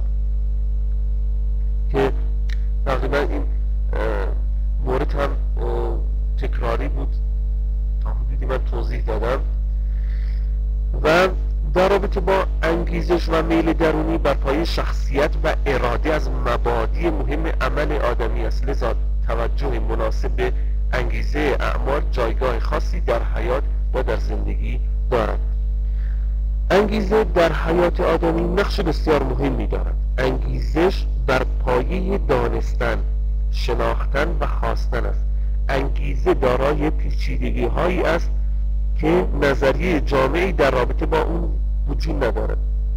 که تقریبا این مورد هم تکراری بود، تا حدودی من توضیح دادم. و در رابطه با انگیزش و میل درونی بر پایه شخصیت و اراده از مبادی مهم عمل آدمی است، لذا توجه مناسب به انگیزه اعمال جایگاه خاصی در حیات و در زندگی دارد. انگیزه در حیات آدمی نقش بسیار مهمی دارد. انگیزش بر پایه دانستن، شناختن و خواستن است. انگیزه دارای پیچیدگی هایی است که نظریه جامعی در رابطه با اون وجود ندارد.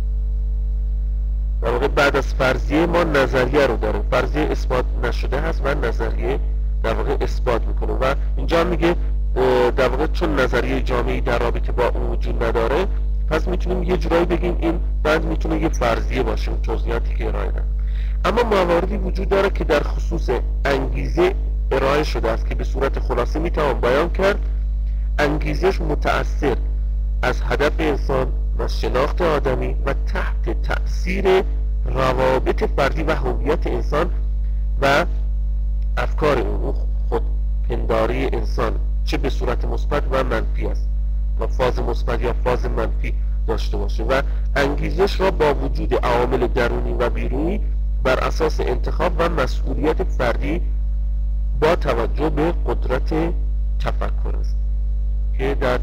در واقع بعد از فرضیه ما نظریه رو داریم، فرضیه اثبات نشده هست و نظریه در واقع اثبات میکنه و اینجا میگه در واقع چون نظریه جامعی در رابطه با اون وجود نداره، پس میتونیم یه جورایی بگیم این بند میتونه یه فرضیه باشه، اون توضیحاتی که ارائه دادم. اما مواردی وجود داره که در خصوص انگیزه ارائه شده است که به صورت خلاصه میتوان بیان کرد. انگیزش متأثر از هدف انسان و شناخت آدمی و تحت تأثیر روابط فردی و هویت انسان و افکار اون، خودپنداری انسان چه به صورت مثبت و منفی است و فاز مثبت یا فاز منفی داشته باشه و انگیزش را با وجود عوامل درونی و بیرونی بر اساس انتخاب و مسئولیت فردی با توجه به قدرت تفکر است که در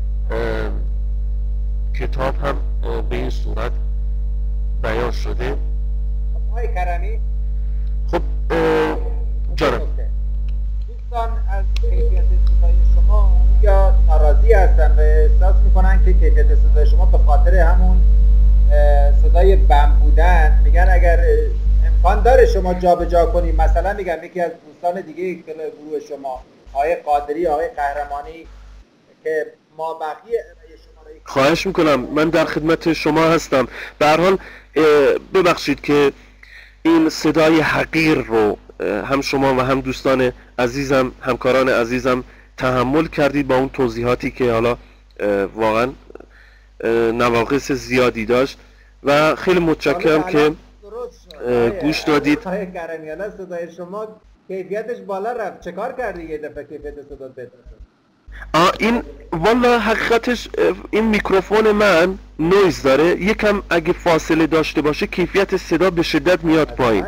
کتاب هم به این صورت بیان شده. آقای کرمی، خب جانم. دوستان از کیفیت صدای شما یا ناراضی هستن و احساس میکنن که کیفیت صدای شما به خاطر همون صدای بم بودن، میگن اگر امکان داره شما جابجا جا کنید، مثلا میگم یکی از دوستان دیگه گروه شما آقای قادری، آقای قهرمانی که ما بقیه شما، خواهش میکنم، من در خدمت شما هستم. به هر حال ببخشید که این صدای حقیر رو هم شما و هم دوستان عزیزم، همکاران عزیزم تحمل کردید با اون توضیحاتی که حالا واقعا نواقص زیادی داشت و خیلی متشکرم که گوش دادید. آقای کرمیالا صدای شما کیفیتش بالا رفت، چه کار کردی یه دفعه کیفیت صدا بهتر شد؟ آه این والا حقیقتش این میکروفون من نویز داره، یکم اگه فاصله داشته باشه کیفیت صدا به شدت میاد پایین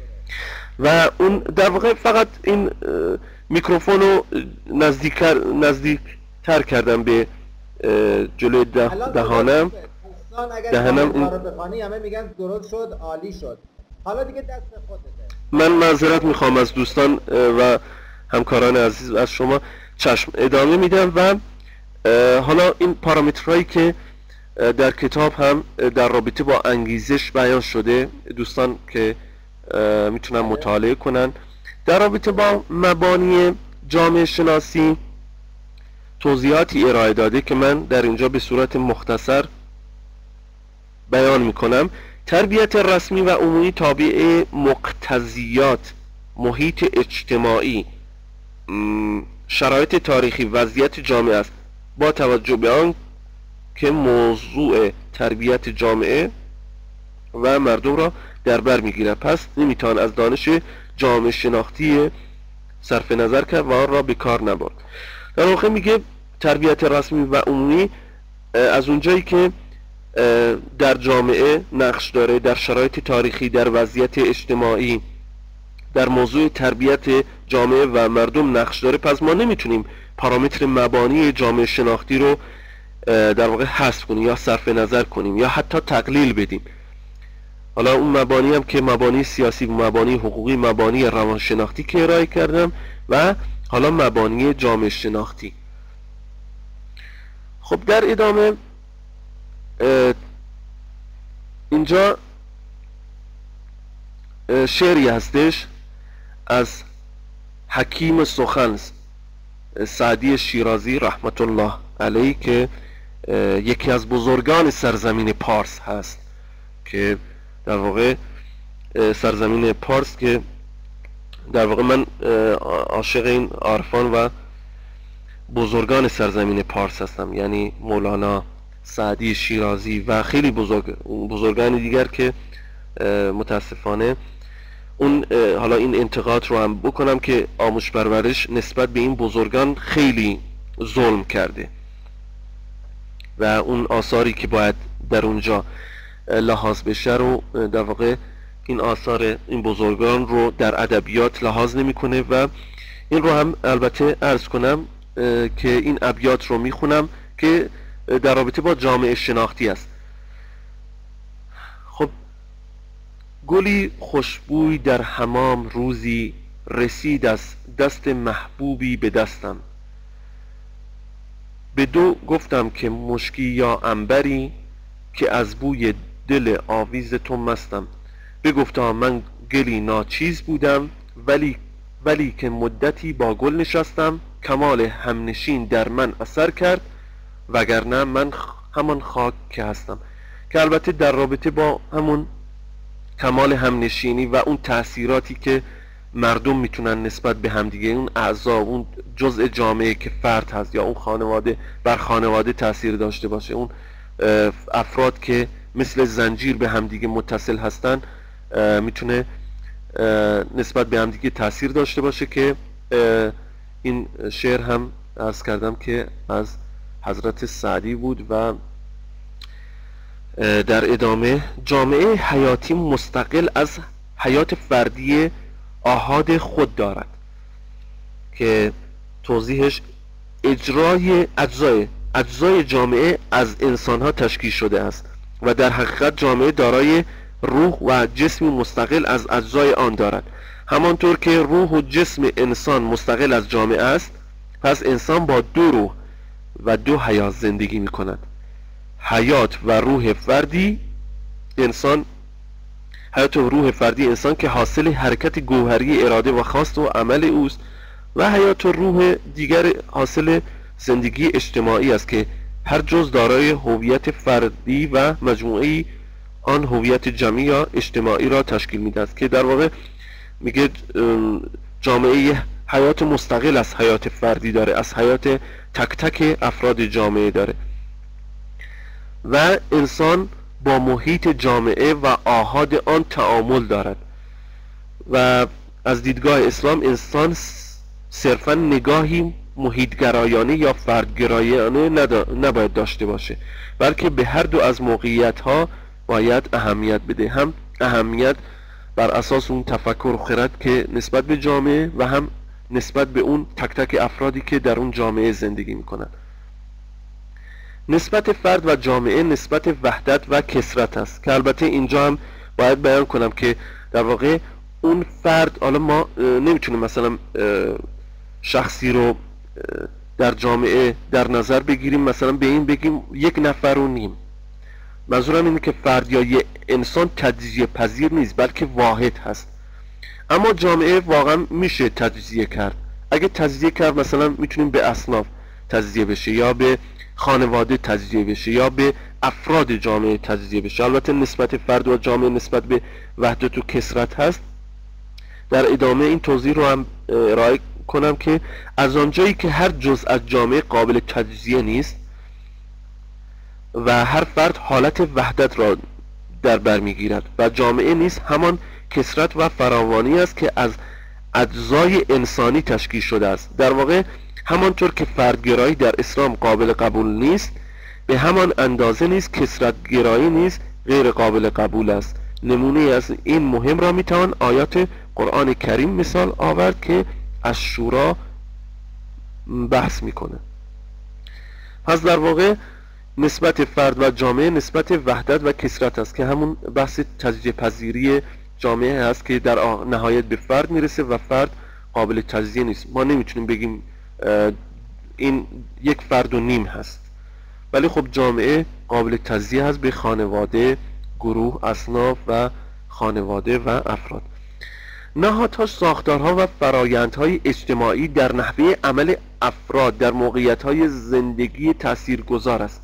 و اون در واقع فقط این میکروفون رو نزدیک نزدیک تر کردم به جلوی ده دهانم دهانم اون رو بخوانی همه میگن درست شد، عالی شد. حالا دیگه دست خودته. من معذرت میخوام از دوستان و همکاران عزیز، از شما. چشم، ادامه میدم. و حالا این پارامترهایی که در کتاب هم در رابطه با انگیزش بیان شده، دوستان که میتونن مطالعه کنن. در رابطه با مبانی جامعه شناسی توضیحاتی ارائه داده که من در اینجا به صورت مختصر بیان میکنم. تربیت رسمی و عمومی تابع مقتضیات محیط اجتماعی، شرایط تاریخی، وضعیت جامعه است، با توجه به آن که موضوع تربیت جامعه و مردم را در بر میگیرد، پس نمیتوان از دانش جامعه شناختی صرف نظر کرد و آن را به کار نبرد. در واقع میگه تربیت رسمی و عمومی از اونجایی که در جامعه نقش داره، در شرایط تاریخی، در وضعیت اجتماعی، در موضوع تربیت جامعه و مردم نقش داره، پس ما نمیتونیم پارامتر مبانی جامعه شناختی رو در واقع حذف کنیم یا صرف نظر کنیم یا حتی تقلیل بدیم. حالا اون مبانی هم که مبانی سیاسی، مبانی حقوقی، مبانی روانشناختی که ارائه کردم و حالا مبانی جامعه شناختی. خب در ادامه اینجا شعری هستش از حکیم سخن سعدی شیرازی رحمت الله علیه که یکی از بزرگان سرزمین پارس هست، که در واقع سرزمین پارس که در واقع من عاشق این عارفان و بزرگان سرزمین پارس هستم، یعنی مولانا، سعدی شیرازی و خیلی بزرگ بزرگان دیگر که متاسفانه اون حالا این انتقاد رو هم بکنم که آموزش پرورش نسبت به این بزرگان خیلی ظلم کرده و اون آثاری که باید در اونجا لحاظ بشه رو در واقع این آثار این بزرگان رو در ادبیات لحاظ نمیکنه. و این رو هم البته عرض کنم که این ابیات رو میخونم که در رابطه با جامعه شناختی است. خب گلی خوشبوی در حمام روزی رسید از دست محبوبی به دستم، به دو گفتم که مشکی یا عنبری که از بوی دل آویز تو مستم، بگفتا من گلی ناچیز بودم ولی ولی که مدتی با گل نشستم، کمال همنشین در من اثر کرد وگرنه من همان خاک که هستم. که البته در رابطه با همون کمال همنشینی و اون تأثیراتی که مردم میتونن نسبت به همدیگه، اون اعضا، اون جزء جامعه که فرد هست یا اون خانواده بر خانواده تأثیر داشته باشه، اون افراد که مثل زنجیر به همدیگه متصل هستن میتونه نسبت به همدیگه تأثیر داشته باشه. که این شعر هم عرض کردم که از حضرت سعدی بود. و در ادامه جامعه حیاتی مستقل از حیات فردی آحاد خود دارد که توضیحش اجرای اجزای اجزای جامعه از انسانها تشکیل شده است و در حقیقت جامعه دارای روح و جسمی مستقل از اجزای آن دارد. همانطور که روح و جسم انسان مستقل از جامعه است، پس انسان با دو روح و دو حیات زندگی می کند. حیات و روح فردی انسان حیات و روح فردی انسان که حاصل حرکت گوهری اراده و خواست و عمل اوست، و حیات و روح دیگر حاصل زندگی اجتماعی است که هر جز دارای هویت فردی و مجموعی آن هویت جمعی یا اجتماعی را تشکیل می‌دهد، که در واقع میگه جامعه حیات مستقل از حیات فردی داره، از حیات تک تک افراد جامعه داره، و انسان با محیط جامعه و آحاد آن تعامل دارد. و از دیدگاه اسلام انسان صرفا نگاهی محیط‌گرایانه یا فردگرایانه نباید داشته باشه، بلکه به هر دو از موقعیت‌ها باید اهمیت بده، هم اهمیت بر اساس اون تفکر و خرد که نسبت به جامعه و هم نسبت به اون تک تک افرادی که در اون جامعه زندگی میکنن. نسبت فرد و جامعه نسبت وحدت و کثرت است، که البته اینجا هم باید بیان کنم که در واقع اون فرد، حالا ما نمیتونیم مثلا شخصی رو در جامعه در نظر بگیریم مثلا به این بگیم یک نفر و نیم. منظورم اینه که فرد یا یه انسان تجزیه پذیر نیست، بلکه واحد هست. اما جامعه واقعا میشه تجزیه کرد. اگه تجزیه کرد مثلا میتونیم به اصناف تجزیه بشه، یا به خانواده تجزیه بشه، یا به افراد جامعه تجزیه بشه. البته نسبت فرد و جامعه نسبت به وحدت و کثرت هست. در ادامه این توضیح رو هم ارائه کنم که از آنجایی که هر جزء از جامعه قابل تجزیه نیست و هر فرد حالت وحدت را در بر میگیرد و جامعه نیز همان کثرت و فراوانی است که از اجزای انسانی تشکیل شده است. در واقع همانطور که فردگرایی در اسلام قابل قبول نیست، به همان اندازه نیز کثرتگرایی نیز غیر قابل قبول است. نمونه از این مهم را میتوان آیات قرآن کریم مثال آورد که از شورا بحث میکنه. پس در واقع نسبت فرد و جامعه نسبت وحدت و کثرت است، که همون بحث تجزیه پذیری جامعه هست که در نهایت به فرد میرسه و فرد قابل تجزیه نیست. ما نمیتونیم بگیم این یک فرد و نیم هست، ولی خب جامعه قابل تجزیه هست به خانواده، گروه، اصناف و خانواده و افراد. نهادها، ساختارها و فرایندهای اجتماعی در نحوه عمل افراد در موقعیت‌های زندگی تاثیرگذار است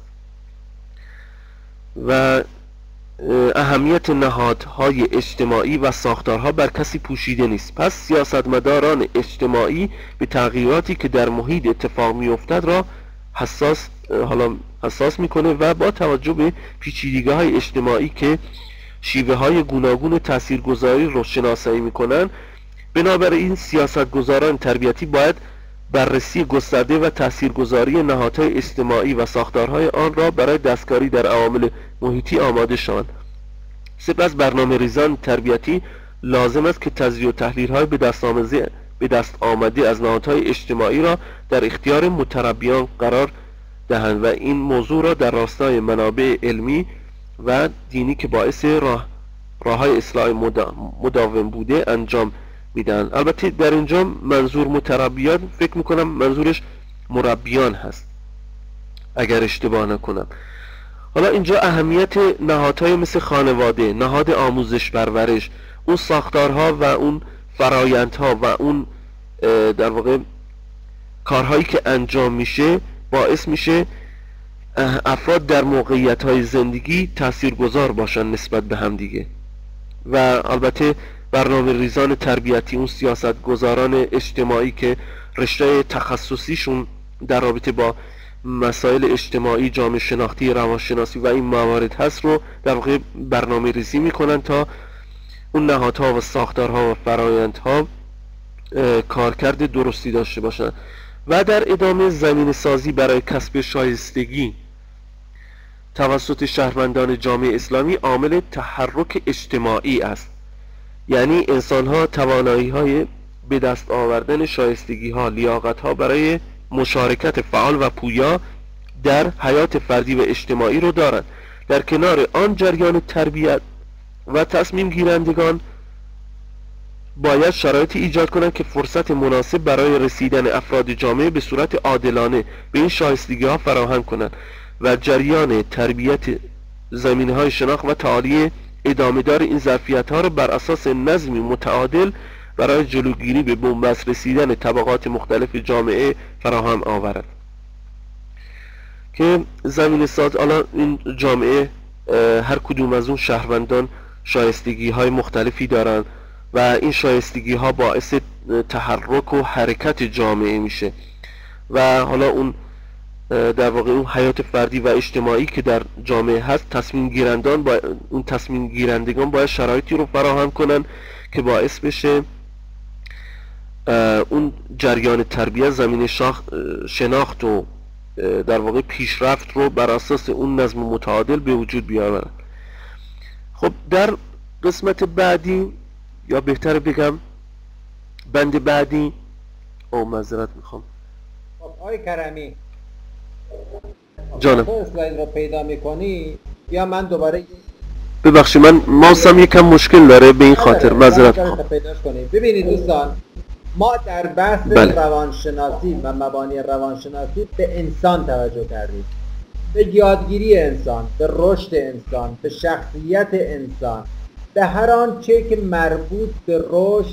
و اهمیت نهادهای اجتماعی و ساختارها بر کسی پوشیده نیست. پس سیاستمداران اجتماعی به تغییراتی که در محیط اتفاق می‌افتد را حساس حالا حساس میکنه و با توجه به پیچیدگی‌های اجتماعی که شیوه های گوناگون تاثیرگذاری رو شناسایی میکنن، بنابراین سیاستگزاران تربیتی باید بررسی گسترده و تاثیرگذاری نهادهای اجتماعی و ساختارهای آن را برای دستکاری در عوامل محیطی آماده شوند. سپس برنامه ریزان تربیتی لازم است که تجزیه و تحلیل های به دست آمده به دست آمده از نهادهای اجتماعی را در اختیار متربیان قرار دهند و این موضوع را در راستای منابع علمی و دینی که باعث راه راههای اصلاح مداوم بوده انجام میدن. البته در اینجا منظور متربیان فکر میکنم منظورش مربیان هست اگر اشتباه نکنم. حالا اینجا اهمیت نهادهای مثل خانواده، نهاد آموزش پرورش، اون ساختارها و اون فرایندها و اون در واقع کارهایی که انجام میشه باعث میشه افراد در موقعیت‌های زندگی تاثیرگذار باشن نسبت به هم دیگه. و البته برنامه ریزان تربیتی، اون سیاستگزاران اجتماعی که رشته تخصصیشون در رابطه با مسائل اجتماعی، جامعه شناختی، روانشناسی و این موارد هست رو در واقع برنامه ریزی میکنن تا اون نهادها و ساختارها و فرایندها کارکرد درستی داشته باشن. و در ادامه زمین سازی برای کسب شایستگی توسط شهروندان جامعه اسلامی عامل تحرک اجتماعی است، یعنی انسان ها توانایی های به دست آوردن شایستگی ها، لیاقت ها برای مشارکت فعال و پویا در حیات فردی و اجتماعی رو دارند. در کنار آن جریان تربیت و تصمیم گیرندگان باید شرایطی ایجاد کنند که فرصت مناسب برای رسیدن افراد جامعه به صورت عادلانه به این شایستگی ها فراهم کنند و جریان تربیت زمینه های شناخت و تعالی ادامه دار این ظرفیت ها را بر اساس نظمی متعادل برای جلوگیری به بنبست رسیدن طبقات مختلف جامعه فراهم آورد. که زمین ساز الان این جامعه هر کدوم از اون شهروندان شایستگی های مختلفی دارن و این شایستگی ها باعث تحرک و حرکت جامعه میشه و حالا اون در واقع اون حیات فردی و اجتماعی که در جامعه هست، تصمیم گیرندان با اون تصمیم گیرندگان باید شرایطی رو فراهم کنن که باعث بشه اون جریان تربیت زمین شاخ شناخت و در واقع پیشرفت رو بر اساس اون نظم متعادل به وجود بیاورن. خب در قسمت بعدی یا بهتر بگم بند بعدی او معذرت میخوام. خب آقای کرمی جانم تو اسلاید رو پیدا میکنی یا من دوباره ببخشید من ماوسم یکم مشکل داره به این خاطر معذرت میخوام. پیداش کنید. ببینید دوستان، ما در بحث بله. روانشناسی و مبانی روانشناسی به انسان توجه کردیم، به یادگیری انسان، به رشد انسان، به شخصیت انسان، به هر آنچه که مربوط به رشد،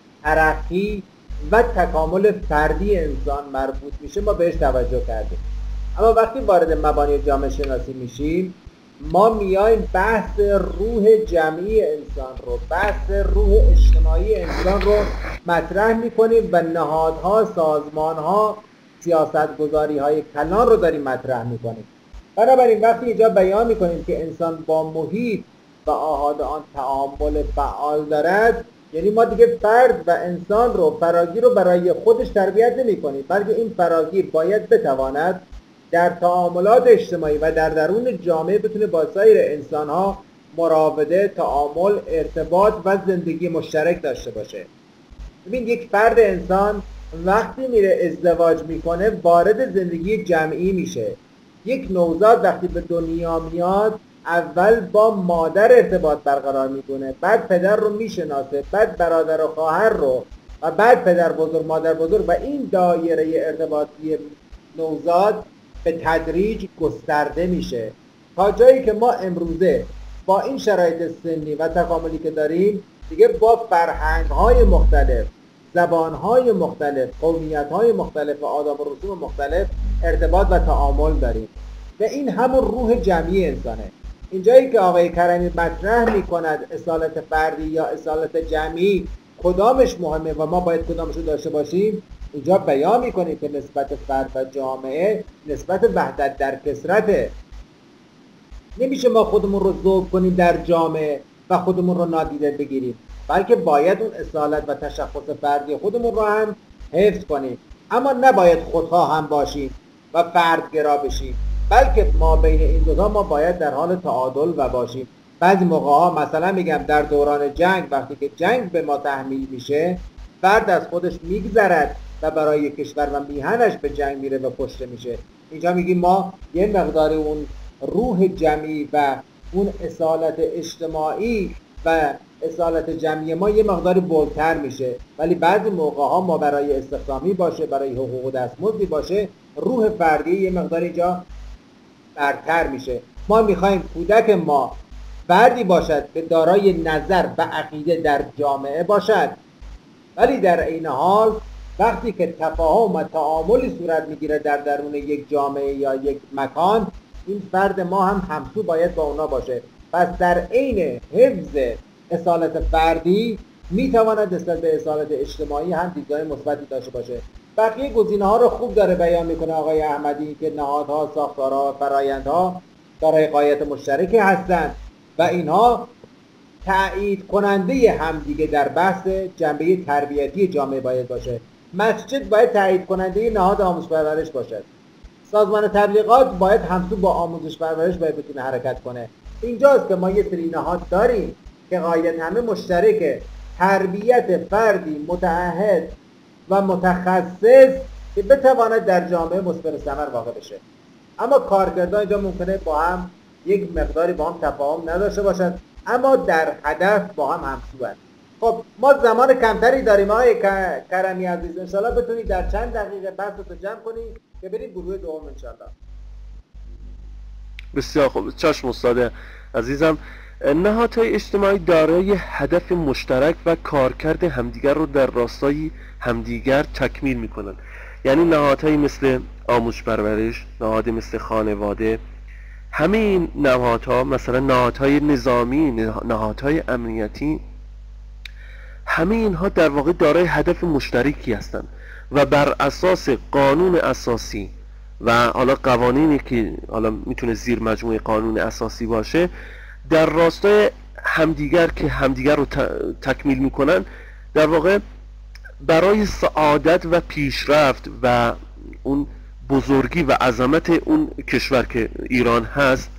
ترقی و تکامل فردی انسان مربوط میشه ما بهش توجه کردیم. اما وقتی وارد مبانی جامعه شناسی میشیم ما میایم بحث روح جمعی انسان رو، بحث روح اجتماعی انسان رو مطرح میکنیم و نهادها، سازمانها، سیاستگذاری های کلان رو داریم مطرح میکنیم. بنابراین وقتی اینجا بیان میکنیم که انسان با محیط و آحاد آن تعامل فعال دارد، یعنی ما دیگه فرد و انسان رو، فراگیر رو برای خودش تربیت نمی کنیم، بلکه این فراگیر باید بتواند در تعاملات اجتماعی و در درون جامعه بتونه با سایر انسان‌ها مراوده، تعامل، ارتباط و زندگی مشترک داشته باشه. ببین یک فرد انسان وقتی میره ازدواج میکنه وارد زندگی جمعی میشه. یک نوزاد وقتی به دنیا میاد اول با مادر ارتباط برقرار میکنه، بعد پدر رو میشناسه، بعد برادر و خواهر رو و بعد پدر بزرگ، مادر بزرگ، و این دایره ارتباطی نوزاد به تدریج گسترده میشه تا جایی که ما امروزه با این شرایط سنی و تکاملی که داریم دیگه با فرهنگ‌های مختلف، زبان‌های مختلف، قومیت‌های مختلف و آداب و رسوم مختلف ارتباط و تعامل داریم و این همون روح جمعی انسانه. اینجایی که آقای کرمی مطرح می‌کند اصالت فردی یا اصالت جمعی کدامش مهمه و ما باید کدامش رو داشته باشیم، اینجا بیان میکنیم که نسبت فرد و جامعه نسبت وحدت در کثرته. نمیشه ما خودمون رو ذوب کنیم در جامعه و خودمون رو نادیده بگیریم، بلکه باید اون اصالت و تشخص فردی خودمون رو هم حفظ کنیم، اما نباید خودها هم باشیم و فردگرا بشیم، بلکه ما بین این دو تا ما باید در حال تعادل و باشیم. بعضی موقع ها مثلا میگم در دوران جنگ وقتی که جنگ به ما تحمیل میشه فرد از خودش میگذرد و برای کشور و میهنش به جنگ میره و کشته میشه. اینجا میگیم ما یه مقدار اون روح جمعی و اون اصالت اجتماعی و اصالت جمعی ما یه مقدار بولتر میشه، ولی بعضی موقع ها ما برای استخدامی باشه، برای حقوق و دستمزدی باشه، روح فردی یه مقدار اینجا برتر میشه. ما میخوایم کودک ما فردی باشد که دارای نظر و عقیده در جامعه باشد، ولی در این حال وقتی که تفاهم و تعاملی صورت میگیره در درون یک جامعه یا یک مکان، این فرد ما هم همسو باید با اونا باشه. پس در عین حفظ اصالت فردی میتواند نسبت به اصالت اجتماعی هم دیدگاه مثبتی داشته باشه. بقیه گزینه ها رو خوب داره بیان میکنه آقای احمدی که نهادها، ساختارها، فرآیندها دارای غایت مشترکی هستند و اینها تأیید کننده همدیگه در بحث جنبه تربیتی جامعه باید باشه. مسجد باید تأیید کننده نهاد آموزش پرورش باشد. سازمان تبلیغات باید همسو با آموزش پرورش باید بتونه حرکت کنه. اینجاست که ما یه سری نهاد داریم که غایت همه مشترکه، تربیت فردی متعهد و متخصص که بتواند در جامعه مثمر ثمر واقع بشه. اما کارکردان اینجا ممکنه با هم یک مقداری با هم تفاهم نداشته باشند، اما در هدف با هم همسو هست. خب ما زمان کمتری داریم آقای کرمی عزیز، انشالله بتونید در چند دقیقه بحثتو جمع کنید که بریم گروه دوم انشالله. بسیار خوب، چشم استاد عزیزم. نهادهای اجتماعی دارای هدف مشترک و کارکرد همدیگر رو در راستای همدیگر تکمیل میکنن. یعنی نهادهایی مثل آموزش پرورش، نهاد مثل خانواده، همه این نهادها، مثلا نهادهای نظامی، نهادهای امنیتی، همه اینها در واقع دارای هدف مشترکی هستند و بر اساس قانون اساسی و حالا قوانینی که حالا میتونه زیر مجموعه قانون اساسی باشه، در راستای همدیگر که همدیگر رو تکمیل میکنن، در واقع برای سعادت و پیشرفت و اون بزرگی و عظمت اون کشور که ایران هست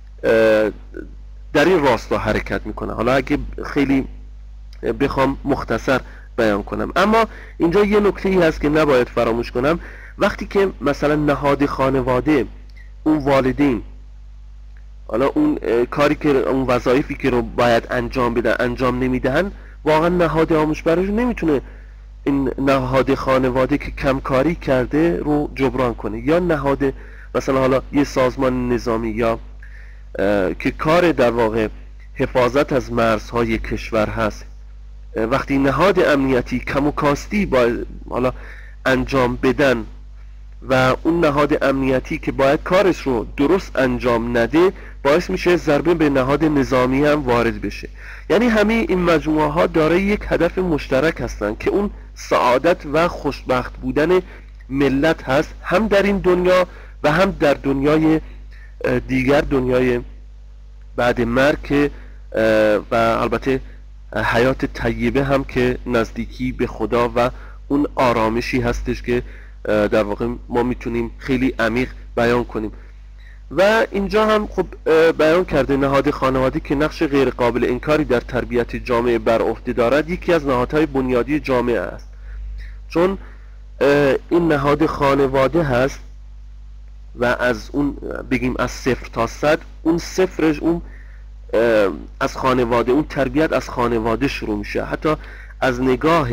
در این راستا حرکت میکنه. حالا اگه خیلی بخوام مختصر بیان کنم، اما اینجا یه نکته ای هست که نباید فراموش کنم. وقتی که مثلا نهاد خانواده، اون والدین، حالا اون کاری که اون وظایفی که رو باید انجام بدن انجام نمیدهن، واقعا نهاد آموزش پرورش نمیتونه این نهاد خانواده که کمکاری کرده رو جبران کنه، یا نهاد مثلا حالا یه سازمان نظامی یا که کار در واقع حفاظت از مرزهای کشور هست، وقتی نهاد امنیتی کم و کاستی باید حالا انجام بدن و اون نهاد امنیتی که باید کارش رو درست انجام نده، باعث میشه ضربه به نهاد نظامی هم وارد بشه. یعنی همه این مجموعه ها دارای یک هدف مشترک هستن که اون سعادت و خوشبخت بودن ملت هست، هم در این دنیا و هم در دنیای دیگر، دنیای بعد مرگ و البته حیات طیبه هم که نزدیکی به خدا و اون آرامشی هستش که در واقع ما میتونیم خیلی عمیق بیان کنیم. و اینجا هم خب بیان کرده نهاد خانواده که نقش غیر قابل انکاری در تربیت جامعه بر عهده دارد، یکی از نهادهای بنیادی جامعه است، چون این نهاد خانواده هست و از اون بگیم از صفر تا صد، اون صفرش اون از خانواده، اون تربیت از خانواده شروع میشه. حتی از نگاه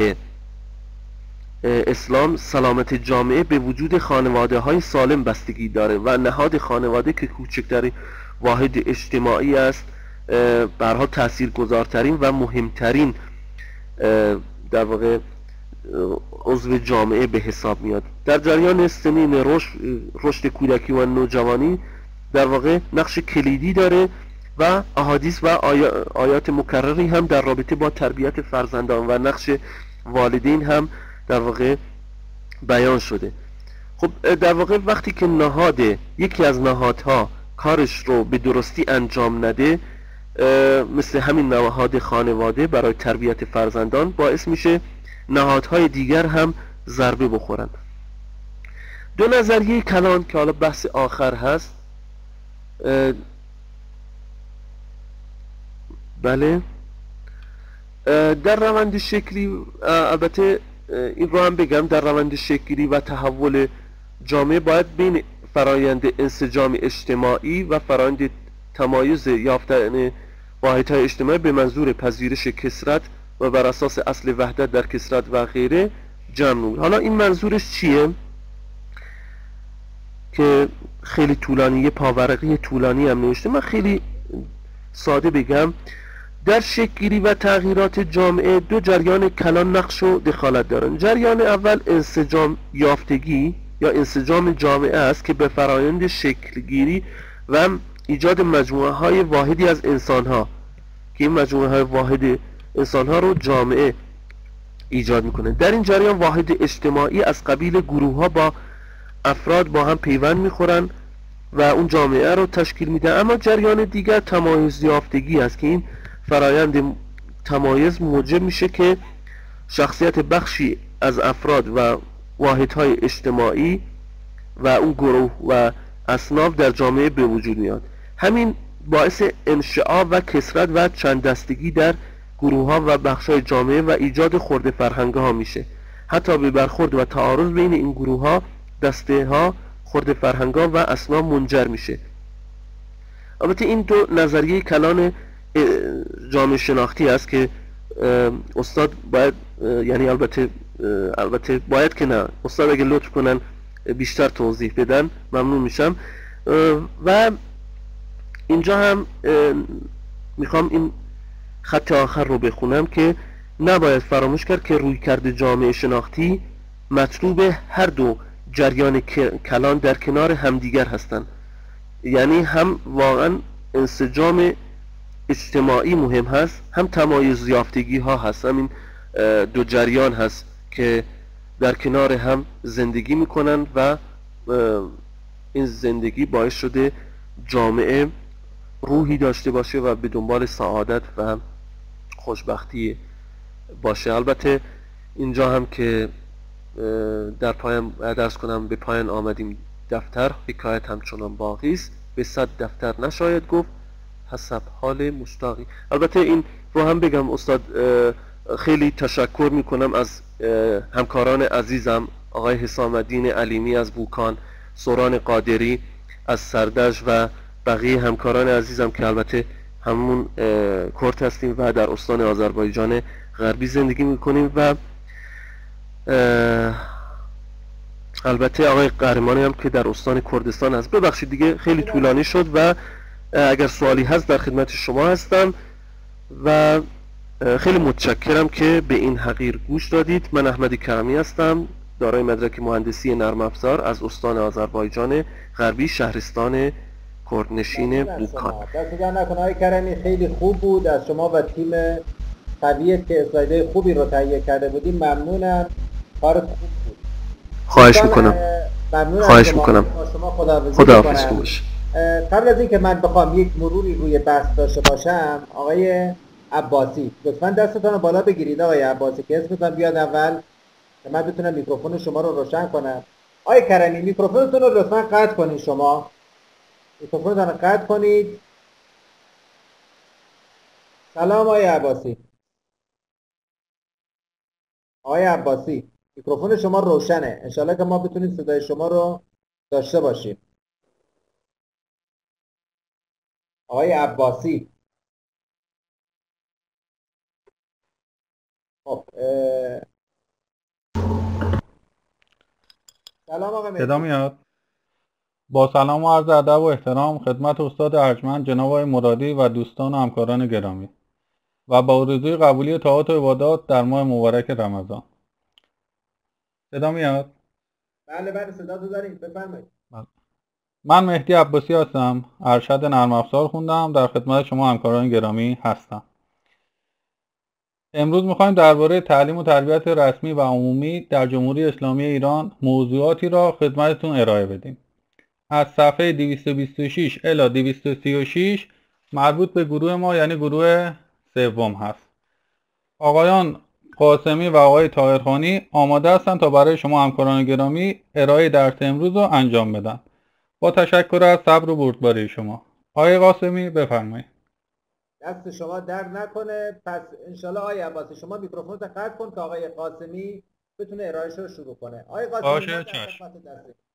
اسلام سلامت جامعه به وجود خانواده های سالم بستگی داره و نهاد خانواده که کوچکترین واحد اجتماعی است، برها تأثیر گذارترین و مهمترین در واقع عضو جامعه به حساب میاد. در جریان سنین رشد رشد کودکی و نوجوانی در واقع نقش کلیدی داره و احادیث و آیات مکرری هم در رابطه با تربیت فرزندان و نقش والدین هم در واقع بیان شده. خب در واقع وقتی که نهاد، یکی از نهادها کارش رو به درستی انجام نده، مثل همین نهاد خانواده برای تربیت فرزندان، باعث میشه نهادهای دیگر هم ضربه بخورن. دو نظریه کلان که حالا بحث آخر هست، بله، در روند شکلی، البته این رو هم بگم، در روند شکلی و تحول جامعه باید بین فرایند انسجام اجتماعی و فرایند تمایز یافتن واحدهای اجتماعی به منظور پذیرش کثرت و بر اساس اصل وحدت در کثرت و غیره جمع. حالا این منظورش چیه؟ که خیلی طولانی، یه پاورقی طولانی هم نوشته، من خیلی ساده بگم. در شکل‌گیری و تغییرات جامعه دو جریان کلان نقش و دخالت دارند. جریان اول انسجام یافتگی یا انسجام جامعه است که به فرایند شکل‌گیری و ایجاد مجموعه های واحدی از انسان ها، که این مجموعه های واحد انسان ها رو جامعه ایجاد میکنه. در این جریان واحد اجتماعی از قبیل گروه ها با افراد با هم پیوند میخورن و اون جامعه رو تشکیل میده. اما جریان دیگر تمایز یافتگی است که این فرایند تمایز موجب میشه که شخصیت بخشی از افراد و واحدهای اجتماعی و اون گروه و اصناف در جامعه به وجود میاد. همین باعث انشعاب و کثرت و چند دستگی در گروه ها و بخش های جامعه و ایجاد خرد فرهنگ ها میشه. حتی به برخورد و تعارض بین این گروه ها، دسته ها، خرد فرهنگ ها و اصناف منجر میشه. البته این دو نظریه کلان جامعه شناختی است که استاد باید یعنی البته البته باید که نه، استاد اگه لطف کنن بیشتر توضیح بدن ممنون میشم. و اینجا هم میخوام این خط آخر رو بخونم که نباید فراموش کرد که رویکرد جامعه شناختی مطلوب هر دو جریان کلان در کنار همدیگر هستند. یعنی هم واقعا انسجام اجتماعی مهم هست، هم تمایز یافتگی ها هست. همین دو جریان هست که در کنار هم زندگی میکنن و این زندگی باعث شده جامعه روحی داشته باشه و به دنبال سعادت و خوشبختی باشه. البته اینجا هم که در پایان درس کنم به پایان آمدیم، دفتر حکایت همچنان باقی است، به صد دفتر نشاید گفت حسب حال مشتاقی. البته این رو هم بگم استاد، خیلی تشکر میکنم از همکاران عزیزم، آقای حسام الدین علیمی از بوکان، سوران قادری از سردج و بقیه همکاران عزیزم که البته همون کرد هستیم و در استان آذربایجان غربی زندگی میکنیم. و البته آقای قهرمانی هم که در استان کردستان هست. ببخشید دیگه خیلی طولانی شد و اگر سوالی هست در خدمت شما هستم و خیلی متشکرم که به این حقیر گوش دادید. من احمد کرمی هستم، دارای مدرک مهندسی نرم افزار از استان آذربایجان غربی، شهرستان کردنشین بوکان. دست در نکنه آقای کرمی، خیلی خوب بود. از شما و تیم قویت که اسلایدهای خوبی رو تهیه کرده بودیم ممنونم. کارت خوب بود. خواهش میکنم. خواهش میکنم. شما خداحافظی خداحافظ باش. قبل از اینکه من بخوام یک مروری روی بحث داشته باشم، آقای عباسی لطفاً دستتون رو بالا بگیرید. آقای عباسی که اسمتون بیاد اول که من بتونم میکروفون شما رو روشن کنم. آقای کرمی میکروفونتون رو لطفاً قطع کنید. شما میکروفونتون رو قطع کنید. سلام آقای عباسی. آقای عباسی میکروفون شما روشنه، انشالله که ما بتونیم صدای شما رو داشته باشیم. آقای عباسی. خب سلام آقای مهدی. صدا میاد؟ با سلام و عرض ادب و احترام خدمت استاد ارجمند جناب آقای مرادی و دوستان و همکاران گرامی و با آرزوی قبولی طاعات و عبادات در ماه مبارک رمضان. صدا میاد؟ بله بله صدا تو داریم، بفرمایید. من مهدی عباسی هستم، ارشد نرم افزار خوندم، در خدمت شما همکاران گرامی هستم. امروز میخوایم درباره تعلیم و تربیت رسمی و عمومی در جمهوری اسلامی ایران موضوعاتی را خدمتتون ارائه بدیم. از صفحه دویست و بیست و شش الی دویست و سی و شش مربوط به گروه ما یعنی گروه سوم هست. آقایان قاسمی و آقای طاهرخانی آماده هستند تا برای شما همکاران گرامی ارائه درس امروز رو انجام بدن. با تشکر از صبر و بردباری شما. آقای قاسمی بفرمایید. دست شما در نکنه. پس انشالله آقای عباسی شما میکروفونت قطع کن که آقای قاسمی بتونه ارائهش رو شروع کنه. آقای قاسمی باشه چشم.